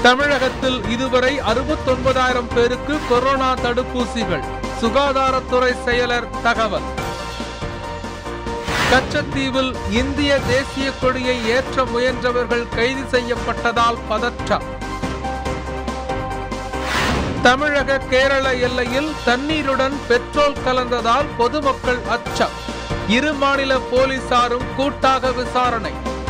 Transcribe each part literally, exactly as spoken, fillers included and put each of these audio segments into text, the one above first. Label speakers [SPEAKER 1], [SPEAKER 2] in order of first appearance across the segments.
[SPEAKER 1] தமிழகத்தில் இதுவரை அறுபத்தொன்பதாயிரம் பேருக்கு கொரோனா தடுப்பூசிகள். சுகாதாரத்துறை செயலர் தகவல். கச்சத்தீவில் இந்திய தேசிய கொடியை ஏற்ற முயன்றவர்கள் கைது செய்யப்பட்டதால் பதற்றம். தமிழக கேரள எல்லையில் தண்ணீருடன் பெட்ரோல் கலந்ததால் பொதுமக்கள் அச்சம். இரு மாநில போலீசாரும் கூட்டாக விசாரணை.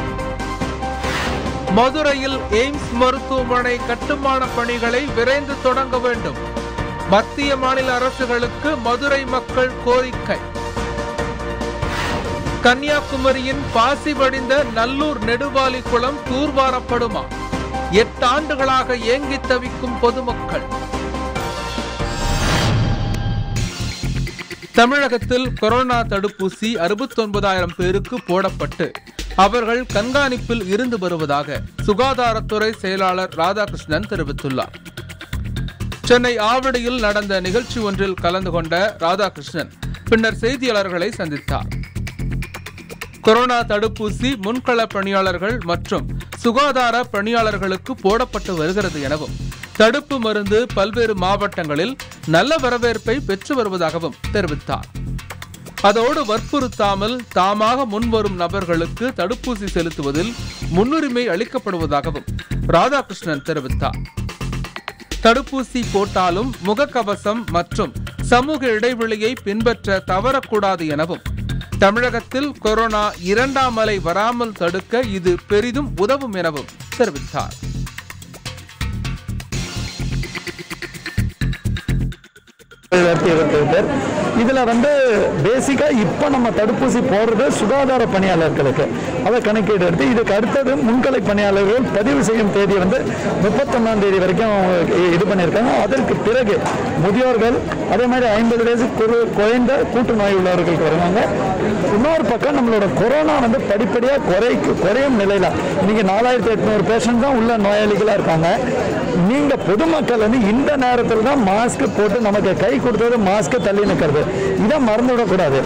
[SPEAKER 1] மதுரையில் எய்ம்ஸ் மருத்துவமனை கட்டுமான பணிகளை விரைந்து தொடங்க வேண்டும். மத்திய மாநில அரசுகளுக்கு மதுரை மக்கள் கோரிக்கை. கன்னியாகுமரியின் பாசி வடிந்த நல்லூர் நெடுவாலி குளம் தூர்வாரப்படுமா? எட்டு ஆண்டுகளாக ஏங்கி தவிக்கும் பொதுமக்கள். தமிழகத்தில் கொரோனா தடுப்பூசி அறுபத்தி ஒன்பதாயிரம் பேருக்கு போடப்பட்டு அவர்கள் கண்காணிப்பில் இருந்து வருவதாக சுகாதாரத்துறை செயலாளர் ராதாகிருஷ்ணன் தெரிவித்துள்ளார். சென்னை ஆவடியில் நடந்த நிகழ்ச்சி ஒன்றில் கலந்து கொண்ட ராதாகிருஷ்ணன் பின்னர் செய்தியாளர்களை சந்தித்தார். கொரோனா தடுப்பூசி முன்கள பணியாளர்கள் மற்றும் சுகாதார பணியாளர்களுக்கு போடப்பட்டு வருகிறது எனவும் தடுப்பு மருந்து பல்வேறு மாவட்டங்களில் நல்ல வரவேற்பை பெற்று வருவதாகவும் தெரிவித்தார். அதோடு வற்புறுத்தாமல் தாமாக முன்வரும் நபர்களுக்கு தடுப்பூசி செலுத்துவதில் முன்னுரிமை அளிக்கப்படுவதாகவும் ராதாகிருஷ்ணன் தெரிவித்தார். தடுப்பூசி போட்டாலும் முகக்கவசம் மற்றும் சமூக இடைவெளியை பின்பற்ற தவறக்கூடாது எனவும் தமிழகத்தில் கொரோனா இரண்டாம் அலை வராமல் தடுக்க இது பெரிதும் உதவும் எனவும் தெரிவித்தார்.
[SPEAKER 2] இதுல வந்து பேசிக்கா இப்ப நம்ம தடுப்பூசி போடுறது சுகாதார பணியாளர்களுக்கு அதை கணக்கீடு எடுத்து இதுக்கு அடுத்தது முன்கள பணியாளர்கள் பதிவு செய்யும் தேதி வந்து முப்பத்தி ஒன்னாம் தேதி வரைக்கும் இது பண்ணியிருக்காங்க. அதற்கு பிறகு முதியோர்கள் அதே மாதிரி ஐம்பது வயசு குறைந்த கூட்டு நோய் உள்ளவர்களுக்கு வருவாங்க. இன்னொரு பக்கம் நம்மளோட கொரோனா வந்து படிப்படியா குறை குறையும் நிலையில நீங்க நாலாயிரத்தி எட்நூறு பேஷண்ட் தான் உள்ள நோயாளிகளா இருக்காங்க. நீங்க பொதுமக்கள் வந்து இந்த நேரத்தில் தான் மாஸ்க் போட்டு நமக்கு கை கொடுத்தது மாஸ்க் தள்ளி நிற்கிறது. இதை மறந்துவிடக்கூடாது.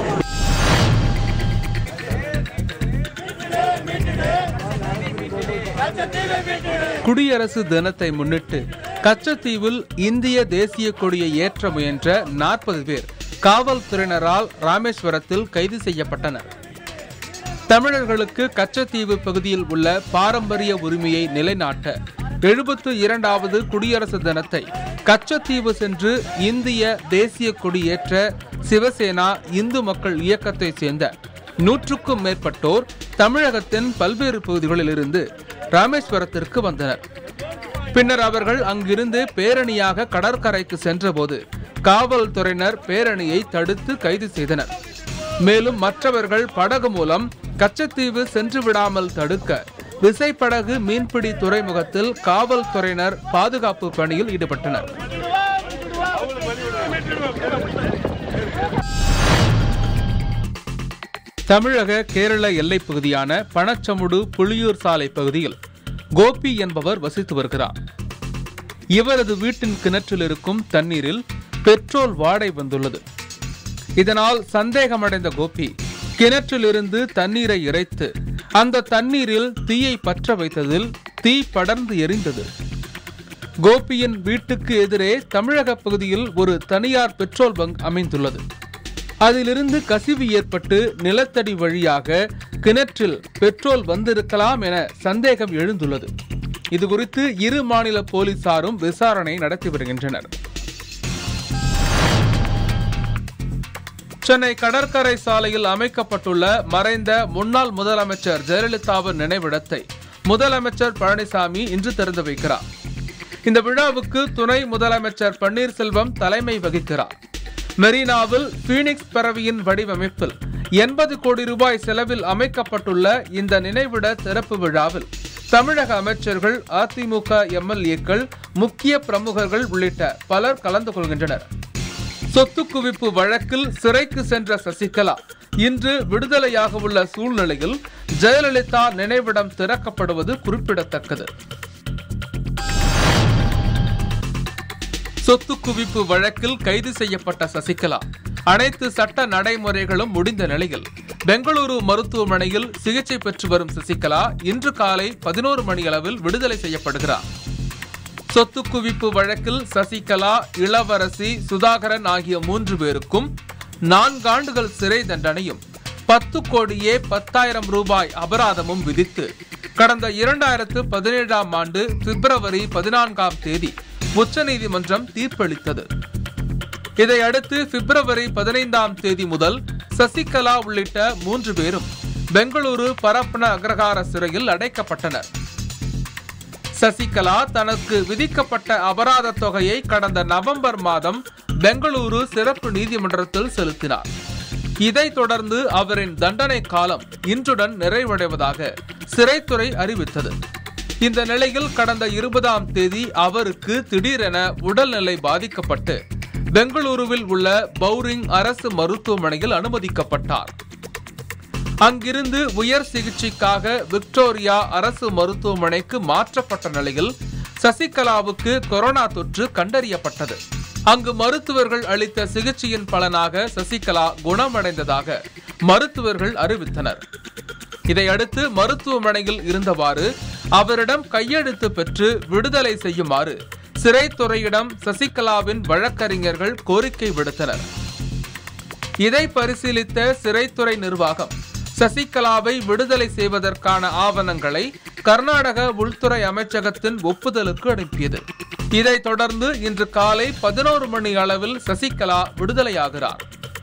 [SPEAKER 1] குடியரசு தினத்தை முன்னிட்டு கச்சத்தீவில் இந்திய தேசிய கொடியை ஏற்ற முயன்ற நாற்பது பேர் காவல்துறையினரால் ராமேஸ்வரத்தில் கைது செய்யப்பட்டனர். தமிழர்களுக்கு கச்சத்தீவு பகுதியில் உள்ள பாரம்பரிய உரிமையை நிலைநாட்ட எழுபத்து இரண்டாவது குடியரசு தினத்தை கச்சத்தீவு சென்று இந்திய தேசிய கொடியேற்ற சிவசேனா இந்து மக்கள் இயக்கத்தை சேர்ந்த நூற்றுக்கும் மேற்பட்டோர் தமிழகத்தின் பல்வேறு பகுதிகளில் இருந்து ராமேஸ்வரத்திற்கு வந்தனர். பின்னர் அவர்கள் அங்கிருந்து பேரணியாக கடற்கரைக்கு சென்றபோது காவல்துறையினர் பேரணியை தடுத்து கைது செய்தனர். மேலும் மற்றவர்கள் படகு மூலம் கச்சத்தீவு சென்று விடாமல் தடுக்க விசைப்படகு மீன்பிடி துறைமுகத்தில் காவல்துறையினர் பாதுகாப்பு பணியில் ஈடுபட்டனர். தமிழக கேரள எல்லைப் பகுதியான பணச்சமுடு புளியூர் சாலை பகுதியில் கோபி என்பவர் வசித்து வருகிறார். இவரது வீட்டின் கிணற்றில் இருக்கும் தண்ணீரில் பெட்ரோல் வாடை வந்துள்ளது. இதனால் சந்தேகமடைந்த கோபி கிணற்றில் இருந்து தண்ணீரை இறைத்து அந்த தண்ணீரில் தீயை பற்ற வைத்ததில் தீ படர்ந்து எரிந்தது. கோபியின் வீட்டுக்கு எதிரே தமிழக பகுதியில் ஒரு தனியார் பெட்ரோல் பங்க் அமைந்துள்ளது. அதிலிருந்து கசிவு ஏற்பட்டு நிலத்தடி வழியாக கிணற்றில் பெட்ரோல் வந்திருக்கலாம் என சந்தேகம் எழுந்துள்ளது. இதுகுறித்து இரு மாநில போலீசாரும் விசாரணை நடத்தி வருகின்றனர். சென்னை கடற்கரை சாலையில் அமைக்கப்பட்டுள்ள மறைந்த முன்னாள் முதலமைச்சர் ஜெயலலிதாவின் நினைவிடத்தை முதலமைச்சர் பழனிசாமி இன்று திறந்து வைக்கிறார். இந்த விழாவுக்கு துணை முதலமைச்சர் பன்னீர்செல்வம் தலைமை வகிக்கிறார். மெரினாவில் பீனிக்ஸ் பறவையின் வடிவமைப்பில் எண்பது கோடி ரூபாய் செலவில் அமைக்கப்பட்டுள்ள இந்த நினைவிட திறப்பு விழாவில் தமிழக அமைச்சர்கள், அதிமுக எம்எல்ஏக்கள், முக்கிய பிரமுகர்கள் உள்ளிட்ட பலர் கலந்து கொள்கின்றனர். சொத்து குவிப்பு வழக்கில் சிறைக்கு சென்ற சசிகலா இன்று விடுதலையாக உள்ள சூழ்நிலையில் ஜெயலலிதா நினைவிடம் திறக்கப்படுவது குறிப்பிடத்தக்கது. சொத்து குவிப்பு வழக்கில் கைது செய்யப்பட்ட சசிகலா அனைத்து சட்ட நடைமுறைகளும் முடிந்த நிலையில் பெங்களூரு மருத்துவமனையில் சிகிச்சை பெற்று வரும் சசிகலா இன்று காலை பதினோரு மணி அளவில் விடுதலை செய்யப்படுகிறார். சொத்து குவிப்பு வழக்கில் சசிகலா, இளவரசி, சுதாகரன் ஆகிய மூன்று பேருக்கும் நான்காண்டுகள் சிறை தண்டனையும் பத்து கோடியே பத்தாயிரம் ரூபாய் அபராதமும் விதித்து கடந்த இரண்டாயிரத்து பதினேழாம் ஆண்டு பிப்ரவரி பதினான்காம் தேதி உச்சநீதிமன்றம் தீர்ப்பளித்தது. இதையடுத்து பிப்ரவரி பதினைந்தாம் தேதி முதல் சசிகலா உள்ளிட்ட மூன்று பேரும் பெங்களூரு பரப்பன அக்ரஹார சிறையில் அடைக்கப்பட்டனர். சசிகலா தனக்கு விதிக்கப்பட்ட அபராத தொகையை கடந்த நவம்பர் மாதம் பெங்களூரு சிறப்பு நீதிமன்றத்தில் செலுத்தினார். இதைத் தொடர்ந்து அவரின் தண்டனை காலம் இன்றுடன் நிறைவடைவதாக சிறைத்துறை அறிவித்தது. இந்த நிலையில் கடந்த இருபதாம் தேதி அவருக்கு திடீரென உடல்நிலை பாதிக்கப்பட்டு பெங்களூருவில் உள்ள பவுரிங் அரசு மருத்துவமனையில் அனுமதிக்கப்பட்டார். அங்கிருந்து உயர் சிகிச்சைக்காக விக்டோரியா அரசு மருத்துவமனைக்கு மாற்றப்பட்ட நிலையில் சசிகலாவுக்கு கொரோனா தொற்று கண்டறியப்பட்டது. அங்கு மருத்துவர்கள் அளித்த சிகிச்சையின் பலனாக சசிகலா குணமடைந்ததாக மருத்துவர்கள் அறிவித்தனர். இதையடுத்து மருத்துவமனையில் இருந்தவாறு அவரிடம் கையெழுத்து பெற்று விடுதலை செய்யுமாறு சிறைத்துறையிடம் சசிகலாவின் வழக்கறிஞர்கள் கோரிக்கை விடுத்தனர். இதை பரிசீலித்த சிறைத்துறை நிர்வாகம் சசிகலாவை விடுதலை செய்வதற்கான ஆவணங்களை கர்நாடக உள்துறை அமைச்சகத்தின் ஒப்புதலுக்கு அனுப்பியது. இதைத் தொடர்ந்து இன்று காலை பதினோரு மணி அளவில் சசிகலா விடுதலையாகிறார்.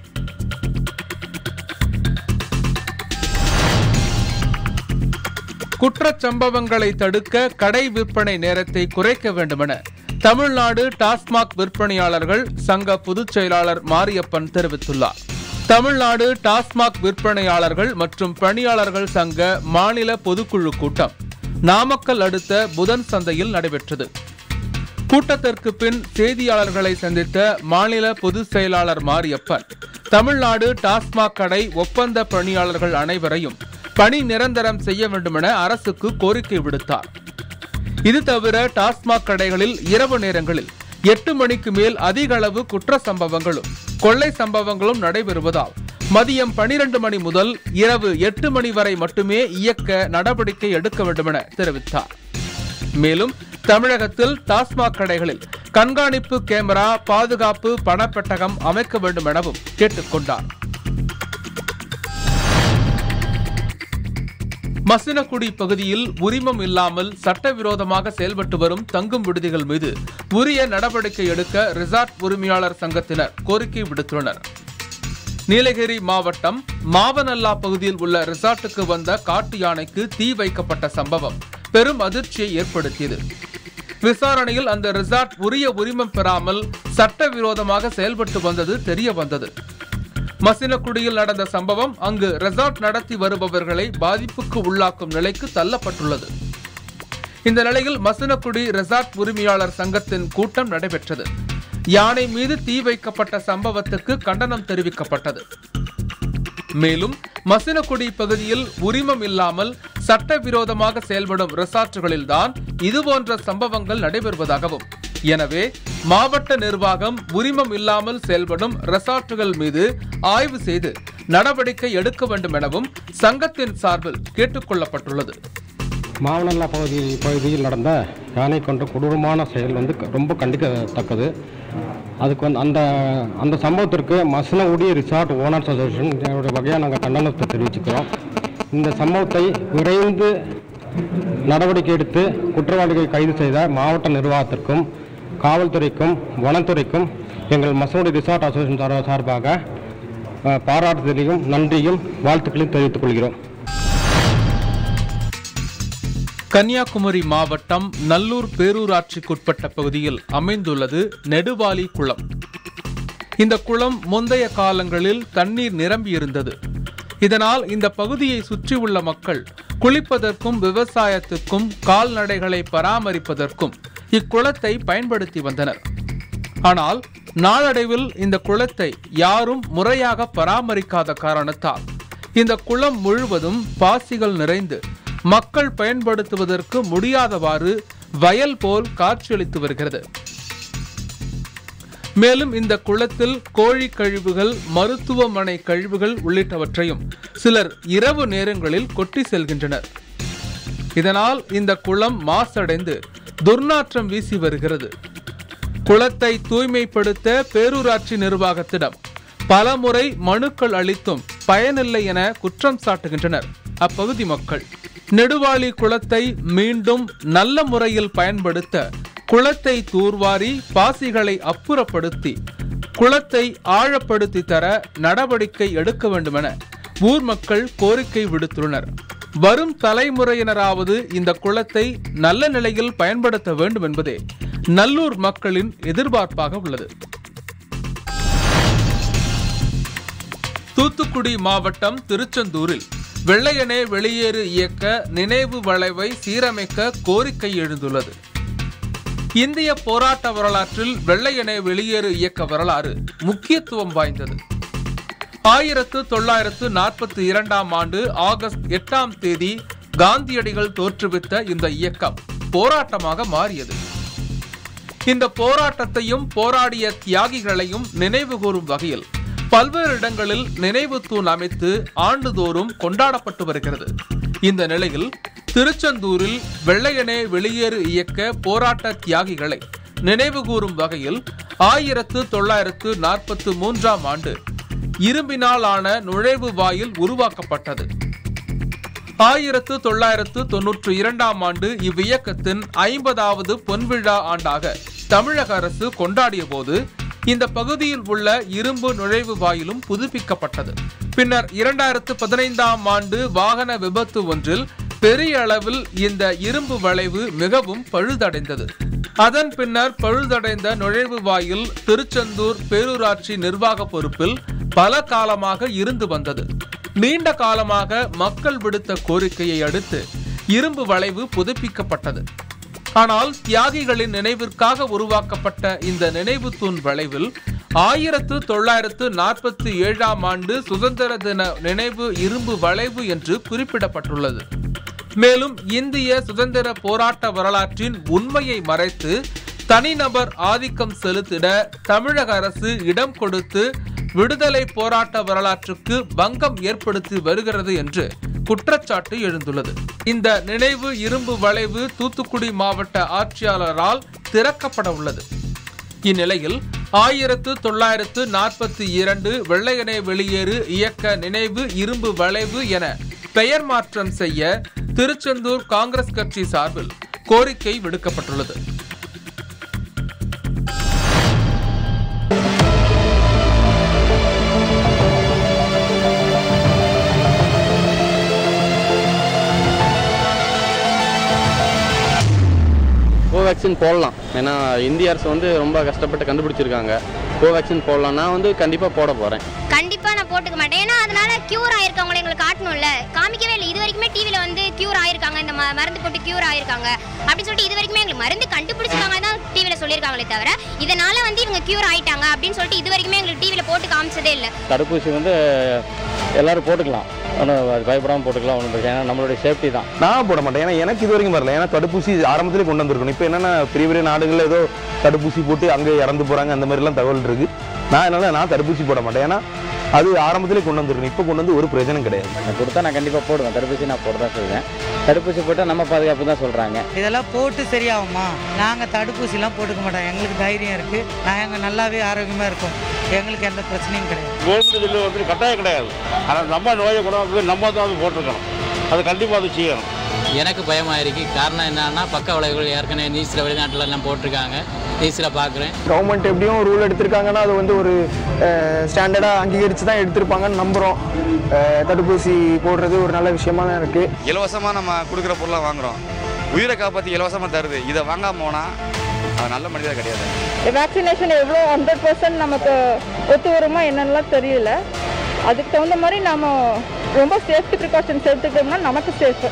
[SPEAKER 1] குற்றச்சம்பவங்களை தடுக்க கடை விற்பனை நேரத்தை குறைக்க வேண்டுமென தமிழ்நாடு டாஸ்மாக் விற்பனையாளர்கள் சங்க பொதுச் செயலாளர் மாரியப்பன் தெரிவித்துள்ளார். தமிழ்நாடு டாஸ்மாக் விற்பனையாளர்கள் மற்றும் பணியாளர்கள் சங்க மாநில பொதுக்குழு கூட்டம் நாமக்கல் அடுத்த புதன் சந்தையில் நடைபெற்றது. கூட்டத்திற்கு பின் செய்தியாளர்களை சந்தித்த மாநில பொதுச் செயலாளர் மாரியப்பன் தமிழ்நாடு டாஸ்மாக் கடை ஒப்பந்த பணியாளர்கள் அனைவரையும் பணி நிரந்தரம் செய்ய வேண்டுமென அரசுக்கு கோரிக்கை விடுத்தார். இது தவிர டாஸ்மாக் கடைகளில் இரவு நேரங்களில் எட்டு மணிக்கு மேல் அதிக அளவு குற்ற சம்பவங்களும் கொள்ளை சம்பவங்களும் நடைபெறுவதால் மதியம் பனிரெண்டு மணி முதல் இரவு எட்டு மணி வரை மட்டுமே இயக்க நடவடிக்கை எடுக்க வேண்டுமென தெரிவித்தார். மேலும் தமிழகத்தில் டாஸ்மாக் கடைகளில் கண்காணிப்பு கேமரா, பாதுகாப்பு பணப்பெட்டகம் அமைக்க வேண்டும் எனவும் கேட்டுக்கொண்டார். மசினகுடி பகுதியில் உரிமம் இல்லாமல் சட்டவிரோதமாக செயல்பட்டு வரும் தங்கும் விடுதிகள் மீது உரிய நடவடிக்கை எடுக்க ரிசார்ட் உரிமையாளர் சங்கத்தினர் கோரிக்கை விடுத்துள்ளனர். நீலகிரி மாவட்டம் மாவனல்லா பகுதியில் உள்ள ரிசார்ட்டுக்கு வந்த காட்டு யானைக்கு தீ வைக்கப்பட்ட சம்பவம் பெரும் அதிர்ச்சியை ஏற்படுத்தியது. விசாரணையில் அந்த ரிசார்ட் உரிய உரிமம் பெறாமல் சட்டவிரோதமாக செயல்பட்டு வந்தது தெரிய வந்தது. மசினகுடியில் நடந்த சம்பவம் அங்கு ரெசார்ட் நடத்தி வருபவர்களை பாதிப்புக்கு உள்ளாக்கும் நிலைக்கு தள்ளப்பட்டுள்ளது. இந்த நிலையில் மசினகுடி ரெசார்ட் உரிமையாளர் சங்கத்தின் கூட்டம் நடைபெற்றது. யானை மீது தீ வைக்கப்பட்ட சம்பவத்துக்கு கண்டனம் தெரிவிக்கப்பட்டது. மேலும் மசினகுடி பகுதியில் உரிமம் இல்லாமல் சட்டவிரோதமாக செயல்படும் ரெசார்ட்டுகளில்தான் இதுபோன்ற சம்பவங்கள் நடைபெறுவதாகவும், எனவே மாவட்ட நிர்வாகம் உரிமம் இல்லாமல் செயல்படும் ரெசார்ட்டுகள் மீது ஆய்வு செய்து நடவடிக்கை எடுக்க வேண்டும் எனவும் சங்கத்தின் சார்பில் கேட்டுக் கொள்ளப்பட்டுள்ளது.
[SPEAKER 3] மாவனல்லா பகுதி பகுதியில் நடந்த யானை கொன்ற கொடூரமான செயல் வந்து ரொம்ப கண்டிக்கத்தக்கது. அதுக்கு வந்து அந்த அந்த சம்பவத்திற்கு மசினகுடி ரிசார்ட் ஓனர்ஸ் அசோசியேஷன் வகையாக நாங்கள் கண்டனத்தை தெரிவிச்சுக்கிறோம். இந்த சம்பவத்தை விரைந்து நடவடிக்கை எடுத்து குற்றவாளிகளை கைது செய்த மாவட்ட நிர்வாகத்திற்கும் காவல்துறைக்கும் வனத்துறைக்கும் எங்கள் மசினகுடி ரிசார்ட் அசோசியேஷன் சார்பாக பாராட்டுதலையும் நன்றியும் வாழ்த்துக்களையும் தெரிவித்துக் கொள்கிறோம்.
[SPEAKER 1] கன்னியாகுமரி மாவட்டம் நல்லூர் பேரூராட்சிக்குட்பட்ட பகுதியில் அமைந்துள்ளது நெடுவாலி குளம். இந்த குளம் முந்தைய காலங்களில் தண்ணீர் நிரம்பியிருந்தது. இதனால் இந்த பகுதியை சுற்றியுள்ள மக்கள் குளிப்பதற்கும் விவசாயத்துக்கும் கால்நடைகளை பராமரிப்பதற்கும் இக்குளத்தை பயன்படுத்தி வந்தனர். ஆனால் நாளடைவில் இந்த குளத்தை யாரும் முறையாக பராமரிக்காத காரணத்தால் இந்த குளம் முழுவதும் பாசிகள் நிறைந்து மக்கள் பயன்படுத்துவதற்கு முடியாதவாறு வயல் போல் காட்சியளித்து வருகிறது. மேலும் இந்த குளத்தில் கோழி கழிவுகள், மருத்துவமனை கழிவுகள் உள்ளிட்டவற்றையும் சிலர் இரவு நேரங்களில் கொட்டி செல்கின்றனர். இதனால் இந்த குளம் மாசடைந்து துர்நாற்றம் வீசி வருகிறது. குளத்தை தூய்மைப்படுத்த பேரூராட்சி நிர்வாகத்திடம் பலமுறை மனுக்கள் அளித்தும் பயனில்லை என குற்றம் சாட்டுகின்றனர் அப்பகுதி மக்கள். நெடுவாளி குளத்தை மீண்டும் நல்ல முறையில் பயன்படுத்த குளத்தை தூர்வாரி பாசிகளை அப்புறப்படுத்தி குளத்தை ஆழப்படுத்தி தர நடவடிக்கை எடுக்க வேண்டுமென ஊர் மக்கள் கோரிக்கை விடுத்துள்ளனர். வரும் தலைமுறையினராவது இந்த குளத்தை நல்ல நிலையில் பயன்படுத்த வேண்டும் என்பதே நல்லூர் மக்களின் எதிர்பார்ப்பாக உள்ளது. தூத்துக்குடி மாவட்டம் திருச்செந்தூரில் வெள்ளையனே வெளியேறு இயக்க நினைவு வளைவை சீரமைக்க கோரிக்கை எழுந்துள்ளது. இந்திய போராட்ட வரலாற்றில் வெள்ளையனே வெளியேறு இயக்க வரலாறு முக்கியத்துவம் வாய்ந்தது. ஆயிரத்து தொள்ளாயிரத்து நாற்பத்தி இரண்டாம் ஆண்டு ஆகஸ்ட் எட்டாம் தேதி காந்தியடிகள் தோற்றுவித்த இந்த இயக்கம் போராட்டமாக மாறியது. இந்த போராட்டத்தையும் போராடிய தியாகிகளையும் நினைவு கூறும் வகையில் பல்வேறு இடங்களில் நினைவு தூண் அமைத்து ஆண்டுதோறும் கொண்டாடப்பட்டு வருகிறது. இந்த நிலையில் திருச்செந்தூரில் வெள்ளையனே வெளியேறு இயக்க போராட்ட தியாகிகளை நினைவு கூறும் வகையில் ஆயிரத்து தொள்ளாயிரத்து நாற்பத்தி மூன்றாம் ஆண்டு இரும்பினால் ஆன நுழைவு வாயில் உருவாக்கப்பட்டது. ஆயிரத்து தொள்ளாயிரத்து தொன்னூற்றி இரண்டாம் ஆண்டு இவ்வியக்கத்தின் ஐம்பதாவது பொன்விழா ஆண்டாக தமிழக அரசு கொண்டாடிய போது இந்த பகுதியில் உள்ள இரும்பு நுழைவு வாயிலும் புதுப்பிக்கப்பட்டது. பின்னர் இரண்டாயிரத்து பதினைந்தாம் ஆண்டு வாகன விபத்து ஒன்றில் பெரிய அளவில் இந்த இரும்பு வளைவு மிகவும் பழுதடைந்தது. அதன் பின்னர் பழுதடைந்த நுழைவு வாயில் திருச்செந்தூர் பேரூராட்சி நிர்வாக பொறுப்பில் பல காலமாக இருந்து வந்தது. நீண்ட காலமாக மக்கள் விடுத்த கோரிக்கையை அடுத்து இரும்பு வளைவு புதுப்பிக்கப்பட்டது. ஆனால் தியாகிகளின் நினைவிற்காக உருவாக்கப்பட்ட இந்த நினைவு தூண் வளைவில் ஆயிரத்து தொள்ளாயிரத்து நாற்பத்தி ஏழாம் ஆண்டு சுதந்திர தின நினைவு இரும்பு வளைவு என்று குறிப்பிடப்பட்டுள்ளது. மேலும் இந்திய சுதந்திர போராட்ட வரலாற்றின் உண்மையை மறைத்து தனிநபர் ஆதிக்கம் செலுத்திட தமிழக அரசு இடம் கொடுத்து விடுதலை போராட்ட வரலாற்றுக்கு பங்கம் ஏற்படுத்தி வருகிறது என்று குற்றச்சாட்டு எழுந்துள்ளது. இந்த நினைவு இரும்பு வளைவு தூத்துக்குடி மாவட்ட ஆட்சியாளரால் திறக்கப்பட உள்ளது. இந்நிலையில் ஆயிரத்து தொள்ளாயிரத்து நாற்பத்தி இரண்டு வெள்ளையனே வெளியேறு இயக்க நினைவு இரும்பு வளைவு என பெயர் மாற்றம் செய்ய திருச்செந்தூர் காங்கிரஸ் கட்சி சார்பில் கோரிக்கை விடுக்கப்பட்டுள்ளது.
[SPEAKER 4] கோவேக்சின் போடலாம். ஏன்னா இந்திய அரசு வந்து ரொம்ப கஷ்டப்பட்டு கண்டுபிடிச்சிருக்காங்க. கோவேக்சின் போடலாம். நான் வந்து கண்டிப்பாக போட போகிறேன்.
[SPEAKER 5] கண்டிப்பாக நான் போட்டுக்க மாட்டேன். ஏன்னா அதனால கியூர் ஆயிருக்கவங்களை எங்களுக்கு காட்டணும்ல, காமிக்கவே இல்லை. இது வரைக்குமே டிவியில் வந்து கியூர் ஆயிருக்காங்க, இந்த மருந்து போட்டு கியூர் ஆயிருக்காங்க அப்படின்னு சொல்லிட்டு இது வரைக்குமே எங்களுக்கு மருந்து கண்டுபிடிச்சிருக்காங்க தான் டிவியில் சொல்லியிருக்காங்களே தவிர இதனால வந்து இவங்க கியூர் ஆயிட்டாங்க அப்படின்னு சொல்லிட்டு இது வரைக்குமே எங்களுக்கு டிவியில் போட்டு காமிச்சதே இல்லை.
[SPEAKER 4] தடுப்பூசி வந்து எல்லாரும் போட்டுக்கலாம், ஒன்றும் பயப்படாமல் போட்டுக்கலாம், ஒன்றும் பிரச்சனை. ஏன்னா நம்மளுடைய சேஃப்டி தான்.
[SPEAKER 6] நான் போட மாட்டேன். ஏன்னா எனக்கு இது வரைக்கும் வரல. ஏன்னா தடுப்பூசி ஆரம்பத்திலே கொண்டு வந்திருக்கணும். இப்போ என்னென்னா பெரிய பெரிய நாடுகளில் ஏதோ தடுப்பூசி போட்டு அங்கே இறந்து போகிறாங்க, அந்த மாதிரிலாம் தகவல் இருக்குது. நான் அதனால நான் தடுப்பூசி போட மாட்டேன். ஏன்னா அது ஆரம்பத்திலே கொண்டு வந்திருக்கணும். இப்போ கொண்டு வந்து ஒரு பிரச்சனை கிடையாது.
[SPEAKER 4] நான் கொடுத்தா நான் கண்டிப்பாக போடுவேன். தடுப்பூசி நான் போட தான் சொல்லுவேன். தடுப்பூசி போட்டால் நம்ம பாதுகாப்பு தான் சொல்கிறாங்க.
[SPEAKER 7] இதெல்லாம் போட்டு சரியாகுமா? நாங்கள் தடுப்பூசிலாம் போட்டுக்க மாட்டோம். எங்களுக்கு தைரியம் இருக்குது. நாங்கள் நல்லாவே ஆரோக்கியமாக இருக்கோம். எங்களுக்கு எந்த பிரச்சனையும் கிடையாது.
[SPEAKER 8] கவர்மெண்ட் வந்து கட்டாயம் கிடையாது. ஆனால் நம்ம நோயை குணமாக்கு நம்ம தான் அது போட்டிருக்கணும். அது கண்டிப்பாக அது செய்யணும்.
[SPEAKER 9] எனக்கு பயமாக இருக்கு. காரணம் என்னன்னா பக்க விளைவுகள் ஏற்கனவே நியூஸில் வெளிநாட்டில் எல்லாம் போட்டிருக்காங்க. நியூஸில் பார்க்குறேன்.
[SPEAKER 10] கவர்மெண்ட் எப்படியும் ரூல் எடுத்திருக்காங்கன்னா அது வந்து ஒரு ஸ்டாண்டர்டாக அங்கீகரித்து தான் எடுத்திருப்பாங்கன்னு நம்புகிறோம். தடுப்பூசி போடுறது ஒரு நல்ல விஷயமா தான் இருக்குது.
[SPEAKER 11] இலவசமாக நம்ம கொடுக்குற பொருளாக வாங்குகிறோம். உயிரை காப்பாற்றி இலவசமாக தருது. இதை வாங்காம போனால் அது நல்ல மனிதர் கிடையாது.
[SPEAKER 12] வேக்சினேஷன் எவ்வளோ ஹண்ட்ரட் பர்சன்ட் நமக்கு ஒத்து வருமா என்னென்னலாம் தெரியல. அதுக்கு தகுந்த மாதிரி நம்ம ரொம்ப சேஃப்டி ப்ரிகாஷன்ஸ் எடுத்துக்கிட்டோம்னா நமக்கு சேஃபு.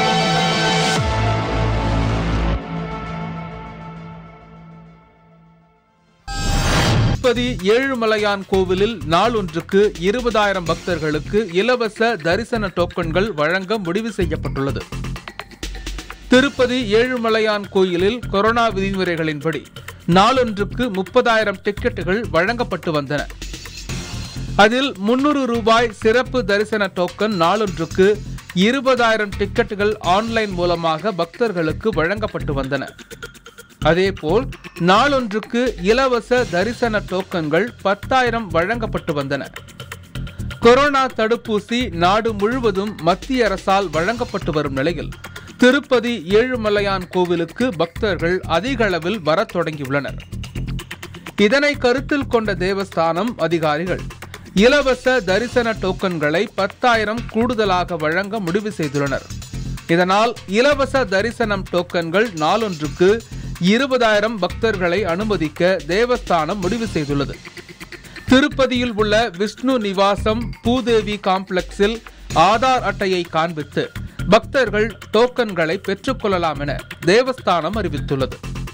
[SPEAKER 1] திருப்பதி ஏழுமலையான் கோவிலில் நாளொன்றுக்கு இருபதாயிரம் பக்தர்களுக்கு இலவச தரிசன டோக்கன்கள் வழங்க முடிவு செய்யப்பட்டுள்ளது. திருப்பதி ஏழுமலையான் கோயிலில் கொரோனா விதிமுறைகளின்படி நாளொன்றுக்கு முப்பதாயிரம் டிக்கெட்டுகள் வழங்கப்பட்டு வந்தன. அதில் முன்னூறு ரூபாய் சிறப்பு தரிசன டோக்கன் நாளொன்றுக்கு இருபதாயிரம் டிக்கெட்டுகள் ஆன்லைன் மூலமாக பக்தர்களுக்கு வழங்கப்பட்டு வந்தன. அதேபோல் நாளொன்றுக்கு இலவச தரிசன டோக்கன்கள் பத்தாயிரம் வழங்கப்பட்டு வந்தன. கொரோனா தடுப்பூசி நாடு முழுவதும் மத்திய அரசால் வழங்கப்பட்டு வரும் நிலையில் திருப்பதி ஏழுமலையான் கோவிலுக்கு பக்தர்கள் அதிக அளவில் வரத் தொடங்கியுள்ளனர். இதனை கருத்தில் கொண்ட தேவஸ்தானம் அதிகாரிகள் இலவச தரிசன டோக்கன்களை பத்தாயிரம் கூடுதலாக வழங்க முடிவு செய்துள்ளனர். இதனால் இலவச தரிசனம் டோக்கன்கள் நாளொன்றுக்கு இருபதாயிரம் பக்தர்களை அனுமதிக்க தேவஸ்தானம் முடிவு செய்துள்ளது. திருப்பதியில் உள்ள விஷ்ணு நிவாசம் பூதேவி காம்ப்ளெக்ஸில் ஆதார் அட்டையை காண்பித்து பக்தர்கள் டோக்கன்களை பெற்றுக்கொள்ளலாம் என தேவஸ்தானம் அறிவித்துள்ளது.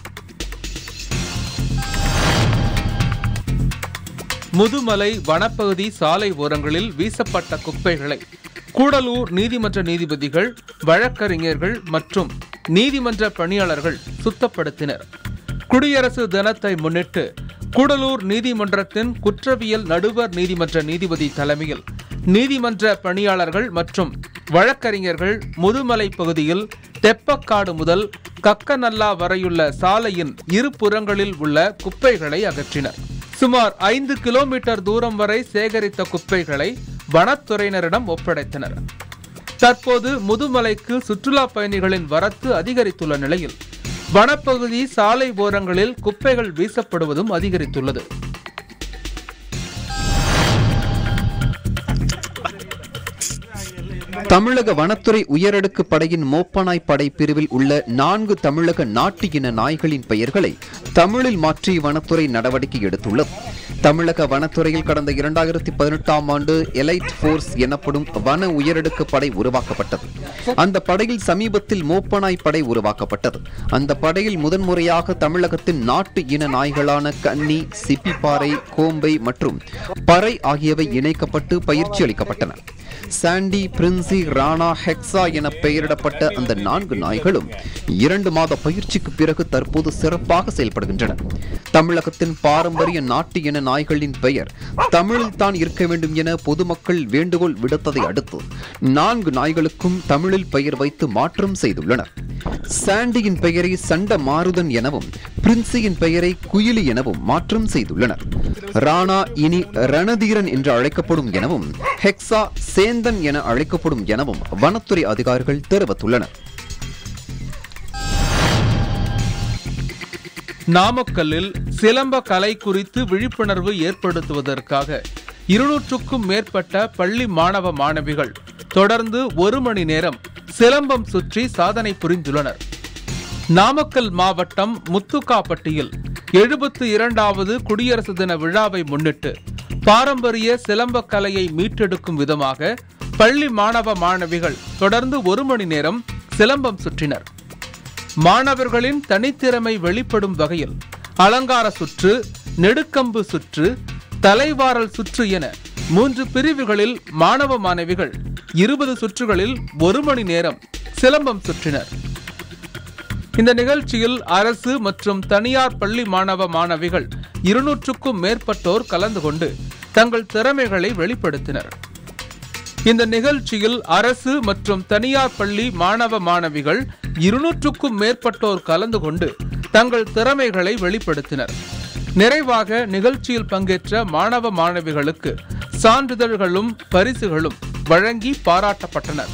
[SPEAKER 1] முதுமலை வனப்பகுதி சாலை ஓரங்களில் வீசப்பட்ட குப்பைகளை கூடலூர் நீதிமன்ற நீதிபதிகள், வழக்கறிஞர்கள் மற்றும் நீதிமன்ற பணியாளர்கள் சுத்தப்படுத்தினர். குடியரசு தினத்தை முன்னிட்டு கூடலூர் நீதிமன்றத்தின் குற்றவியல் நடுவர் நீதிமன்ற நீதிபதி தலைமையில் நீதிமன்ற பணியாளர்கள் மற்றும் வழக்கறிஞர்கள் முதுமலை பகுதியில் தெப்பக்காடு முதல் கக்கநல்லா வரையுள்ள சாலையின் இரு புறங்களில் உள்ள குப்பைகளை அகற்றினர். சுமார் ஐந்து கிலோமீட்டர் தூரம் வரை சேகரித்த குப்பைகளை வனத்துறையினரிடம் ஒப்படைத்தனர். தற்போது முதுமலைக்கு சுற்றுலா பயணிகளின் வரத்து அதிகரித்துள்ள நிலையில் வனப்பகுதி சாலை ஓரங்களில் குப்பைகள் வீசப்படுவதும் அதிகரித்துள்ளது.
[SPEAKER 13] தமிழக வனத்துறை உயரடுக்கு படையின் மோப்பநாய் படை பிரிவில் உள்ள நான்கு தமிழக நாட்டு இன நாய்களின் பெயர்களை தமிழில் மாற்றி வனத்துறை நடவடிக்கை எடுத்துள்ளது. தமிழக வனத்துறையில் கடந்த இரண்டாயிரத்தி பதினெட்டாம் ஆண்டு எலைட் போர்ஸ் எனப்படும் வன உயரடுக்கு படை உருவாக்கப்பட்டது. அந்த படையில் சமீபத்தில் மோப்பநாய் படை உருவாக்கப்பட்டது. அந்த படையில் முதன்முறையாக தமிழகத்தின் நாட்டு இன நாய்களான கன்னி, சிப்பிப்பாறை, கோம்பை மற்றும் பறை ஆகியவை இணைக்கப்பட்டு பயிற்சி அளிக்கப்பட்டன. சாண்டி, பிரின்சி, ராணா, ஹெக்ஸா என பெயரிடப்பட்ட அந்த நான்கு நாய்களும் இரண்டு மாத பயிற்சிக்கு பிறகு தற்போது சிறப்பாக செயல்படுகின்றன. தமிழகத்தின் பாரம்பரிய நாட்டு இன நாய்களின் பெயர் தமிழில் தான் இருக்க வேண்டும் என பொதுமக்கள் வேண்டுகோள் விடுத்ததை அடுத்து நான்கு நாய்களுக்கும் தமிழில் பெயர் வைத்து மாற்றம் செய்துள்ளனர். சாண்டியின் பெயரை சண்ட மாருதன் எனவும் பிரின்சியின் பெயரை குயிலி எனவும் மாற்றம் செய்துள்ளனர். ராணா இனி ரணதீரன் என்று அழைக்கப்படும் எனவும் ஹெக்ஸா சேந்தன் என அழைக்கப்படும் எனவும் வனத்துறை அதிகாரிகள் தெரிவித்துள்ளனர்.
[SPEAKER 1] நாமக்கல்லில் சிலம்ப கலை குறித்து விழிப்புணர்வு ஏற்படுத்துவதற்காக இருநூற்றுக்கும் மேற்பட்ட பள்ளி மாணவ மாணவிகள் தொடர்ந்து ஒரு மணி நேரம் சிலம்பம் சுற்றி சாதனை புரிந்துள்ளனர். நாமக்கல் மாவட்டம் முத்துக்காப்பட்டியில் எழுபத்தி இரண்டாவது குடியரசு தின விழாவை முன்னிட்டு பாரம்பரிய சிலம்ப கலையை மீட்டெடுக்கும் விதமாக பள்ளி மாணவ மாணவிகள் தொடர்ந்து ஒரு மணி நேரம் சிலம்பம் சுற்றினர். மாணவர்களின் தனித்திறமை வெளிப்படும் வகையில் அலங்கார சுற்று, நெடுக்கம்பு சுற்று, தலைவாரல் சுற்று என மூன்று பிரிவுகளில் மாணவ மாணவிகள் இருபது சுற்றுகளில் ஒரு மணி நேரம் சிலம்பம் சுற்றினர். இந்த நிகழ்ச்சியில் அரசு மற்றும் தனியார் பள்ளி மாணவ மாணவிகள் இருநூற்றுக்கும் மேற்பட்டோர் கலந்து கொண்டு தங்கள் திறமைகளை வெளிப்படுத்தினர். இந்த நிகழ்ச்சியில் அரசு மற்றும் தனியார் பள்ளி மாணவ மாணவிகள் இருநூற்றுக்கும் மேற்பட்டோர் கலந்து கொண்டு தங்கள் திறமைகளை வெளிப்படுத்தினர். நிறைவாக நிகழ்ச்சியில் பங்கேற்ற மாணவ மாணவிகளுக்கு சான்றிதழ்களும் பரிசுகளும் வழங்கி பாராட்டப்பட்டனர்.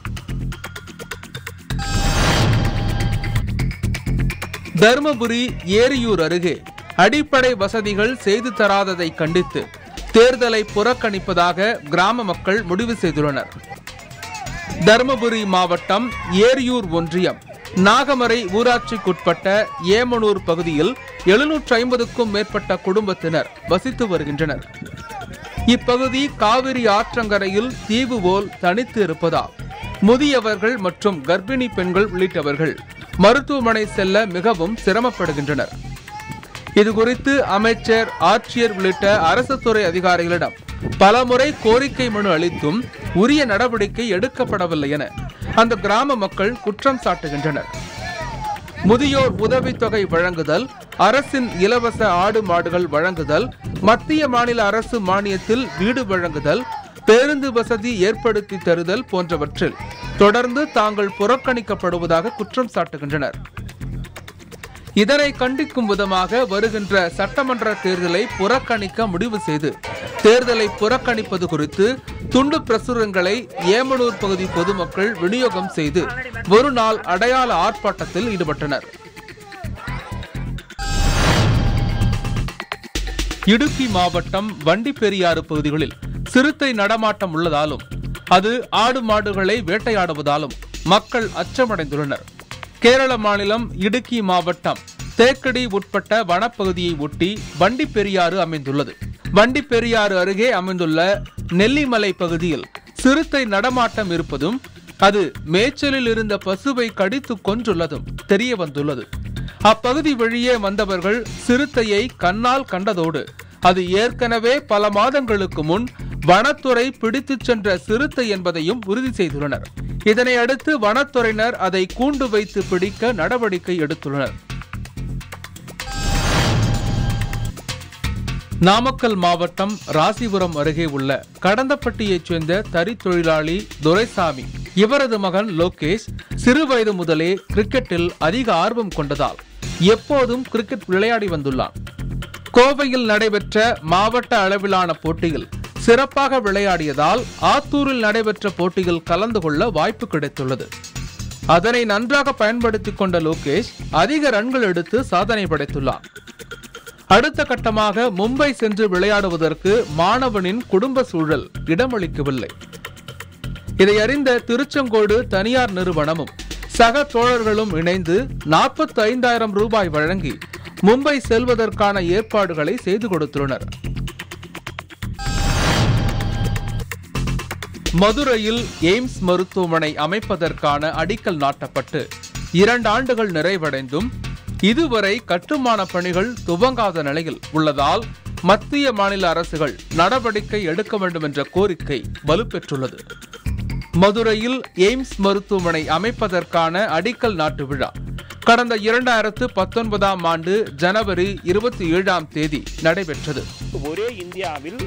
[SPEAKER 1] தருமபுரி ஏரியூர் அருகே அடிப்படை வசதிகள் செய்து தராததை கண்டித்து தேர்தலை புறக்கணிப்பதாக கிராம மக்கள் முடிவு செய்துள்ளனர். தருமபுரி மாவட்டம் ஏரியூர் ஒன்றியம் நாகமரை ஊராட்சிக்குட்பட்ட ஏமனூர் பகுதியில் எழுநூற்று ஐம்பதுக்கும் மேற்பட்ட குடும்பத்தினர் வசித்து வருகின்றனர். இப்பகுதி காவிரி ஆற்றங்கரையில் தீவு போல் தனித்து இருப்பதால் முதியவர்கள் மற்றும் கர்ப்பிணி பெண்கள் உள்ளிட்டவர்கள் மருத்துவமனை செல்ல மிகவும் சிரமப்படுகின்றனர். இதுகுறித்து அமைச்சர், ஆட்சியர் உள்ளிட்ட அரசு துறை அதிகாரிகளிடம் பலமுறை கோரிக்கை மனு அளித்தும் உரிய நடவடிக்கை எடுக்கப்படவில்லை என அந்த கிராம மக்கள் குற்றம் சாட்டுகின்றனர். முதியோர் உதவித்தொகை வழங்குதல், அரசின் இலவச ஆடு மாடுகள் வழங்குதல், மத்திய மாநில அரசு மானியத்தில் வீடு வழங்குதல், பேருந்து வசதி ஏற்படுத்தி தருதல் போன்றவற்றில் தொடர்ந்து தாங்கள் புறக்கணிக்கப்படுவதாக குற்றம் சாட்டுகின்றனர். இதனை கண்டிக்கும் விதமாக வருகின்ற சட்டமன்ற தேர்தலை புறக்கணிக்க முடிவு செய்து தேர்தலை புறக்கணிப்பது குறித்து துண்டு பிரசுரங்களை ஏமனூர் பகுதி பொதுமக்கள் விநியோகம் செய்து ஒரு நாள் அடையாள ஆர்ப்பாட்டத்தில் ஈடுபட்டனர். இடுக்கி மாவட்டம் வண்டிப்பெரியாறு பகுதிகளில் சிறுத்தை நடமாட்டம் உள்ளதாலும் அது ஆடு மாடுகளை வேட்டையாடுவதாலும் மக்கள் அச்சமடைந்துள்ளனர். கேரள மாநிலம் இடுக்கி மாவட்டம் தேக்கடி உட்பட்ட வனப்பகுதியை ஒட்டி வண்டிப்பெரியாறு அமைந்துள்ளது. வண்டிப்பெரியாறு அருகே அமைந்துள்ள நெல்லிமலை பகுதியில் சிறுத்தை நடமாட்டம் இருப்பதும் அது மேய்ச்சலில் இருந்த பசுவை கடித்து கொன்றுள்ளதும் தெரிய வந்துள்ளது. அப்பகுதி வழியே வந்தவர்கள் சிறுத்தையை கண்ணால் கண்டதோடு அது ஏற்கனவே பல மாதங்களுக்கு முன் வனத்துறை பிடித்துச் சென்ற சிறுத்தை என்பதையும் உறுதி செய்துள்ளனர். இதனை அடுத்து வனத்துறையினர் அதை கூண்டு வைத்து பிடிக்க நடவடிக்கை எடுத்துள்ளனர். நாமக்கல் மாவட்டம் ராசிபுரம் அருகே உள்ள கடந்தப்பட்டியைச் சேர்ந்த தறி தொழிலாளி துரைசாமி இவரது மகன் லோகேஷ் சிறுவயது முதலே கிரிக்கெட்டில் அதிக ஆர்வம் கொண்டதால் எப்போதும் கிரிக்கெட் விளையாடி வந்துள்ளான். கோவையில் நடைபெற்ற மாவட்ட அளவிலான போட்டியில் சிறப்பாக விளையாடியதால் ஆத்தூரில் நடைபெற்ற போட்டியில் கலந்து கொள்ள வாய்ப்பு கிடைத்துள்ளது. அதனை நன்றாக பயன்படுத்திக் கொண்ட லோகேஷ் அதிக ரன்கள் எடுத்து சாதனை படைத்துள்ளார். அடுத்த கட்டமாக மும்பை சென்று விளையாடுவதற்கு மாணவனின் குடும்ப சூழல் இடமளிக்கவில்லை. இதை அறிந்த திருச்செங்கோடு தனியார் நிறுவனமும் சக தோழர்களும் இணைந்து நாற்பத்தி ஐந்தாயிரம் ரூபாய் வழங்கி மும்பை செல்வதற்கான ஏற்பாடுகளை செய்து கொடுத்துள்ளனர். மதுரையில் எய்ம்ஸ் மருத்துவமனை அமைப்பதற்கான அடிக்கல் நாட்டப்பட்டு இரண்டு ஆண்டுகள் நிறைவடைந்தும் இதுவரை கட்டுமான பணிகள் துவங்காத நிலையில் உள்ளதால் மத்திய மாநில அரசுகள் நடவடிக்கை எடுக்க வேண்டும் என்ற கோரிக்கை வலுப்பெற்றுள்ளது. மதுரையில் எய்ம்ஸ் மருத்துவமனை அமைப்பதற்கான அடிக்கல் நாட்டு விழா கடந்த இரண்டாயிரத்து பத்தொன்பதாம் ஆண்டு ஜனவரி இருபத்தி ஏழாம் தேதி நடைபெற்றது.
[SPEAKER 14] ஒரே இந்தியாவில்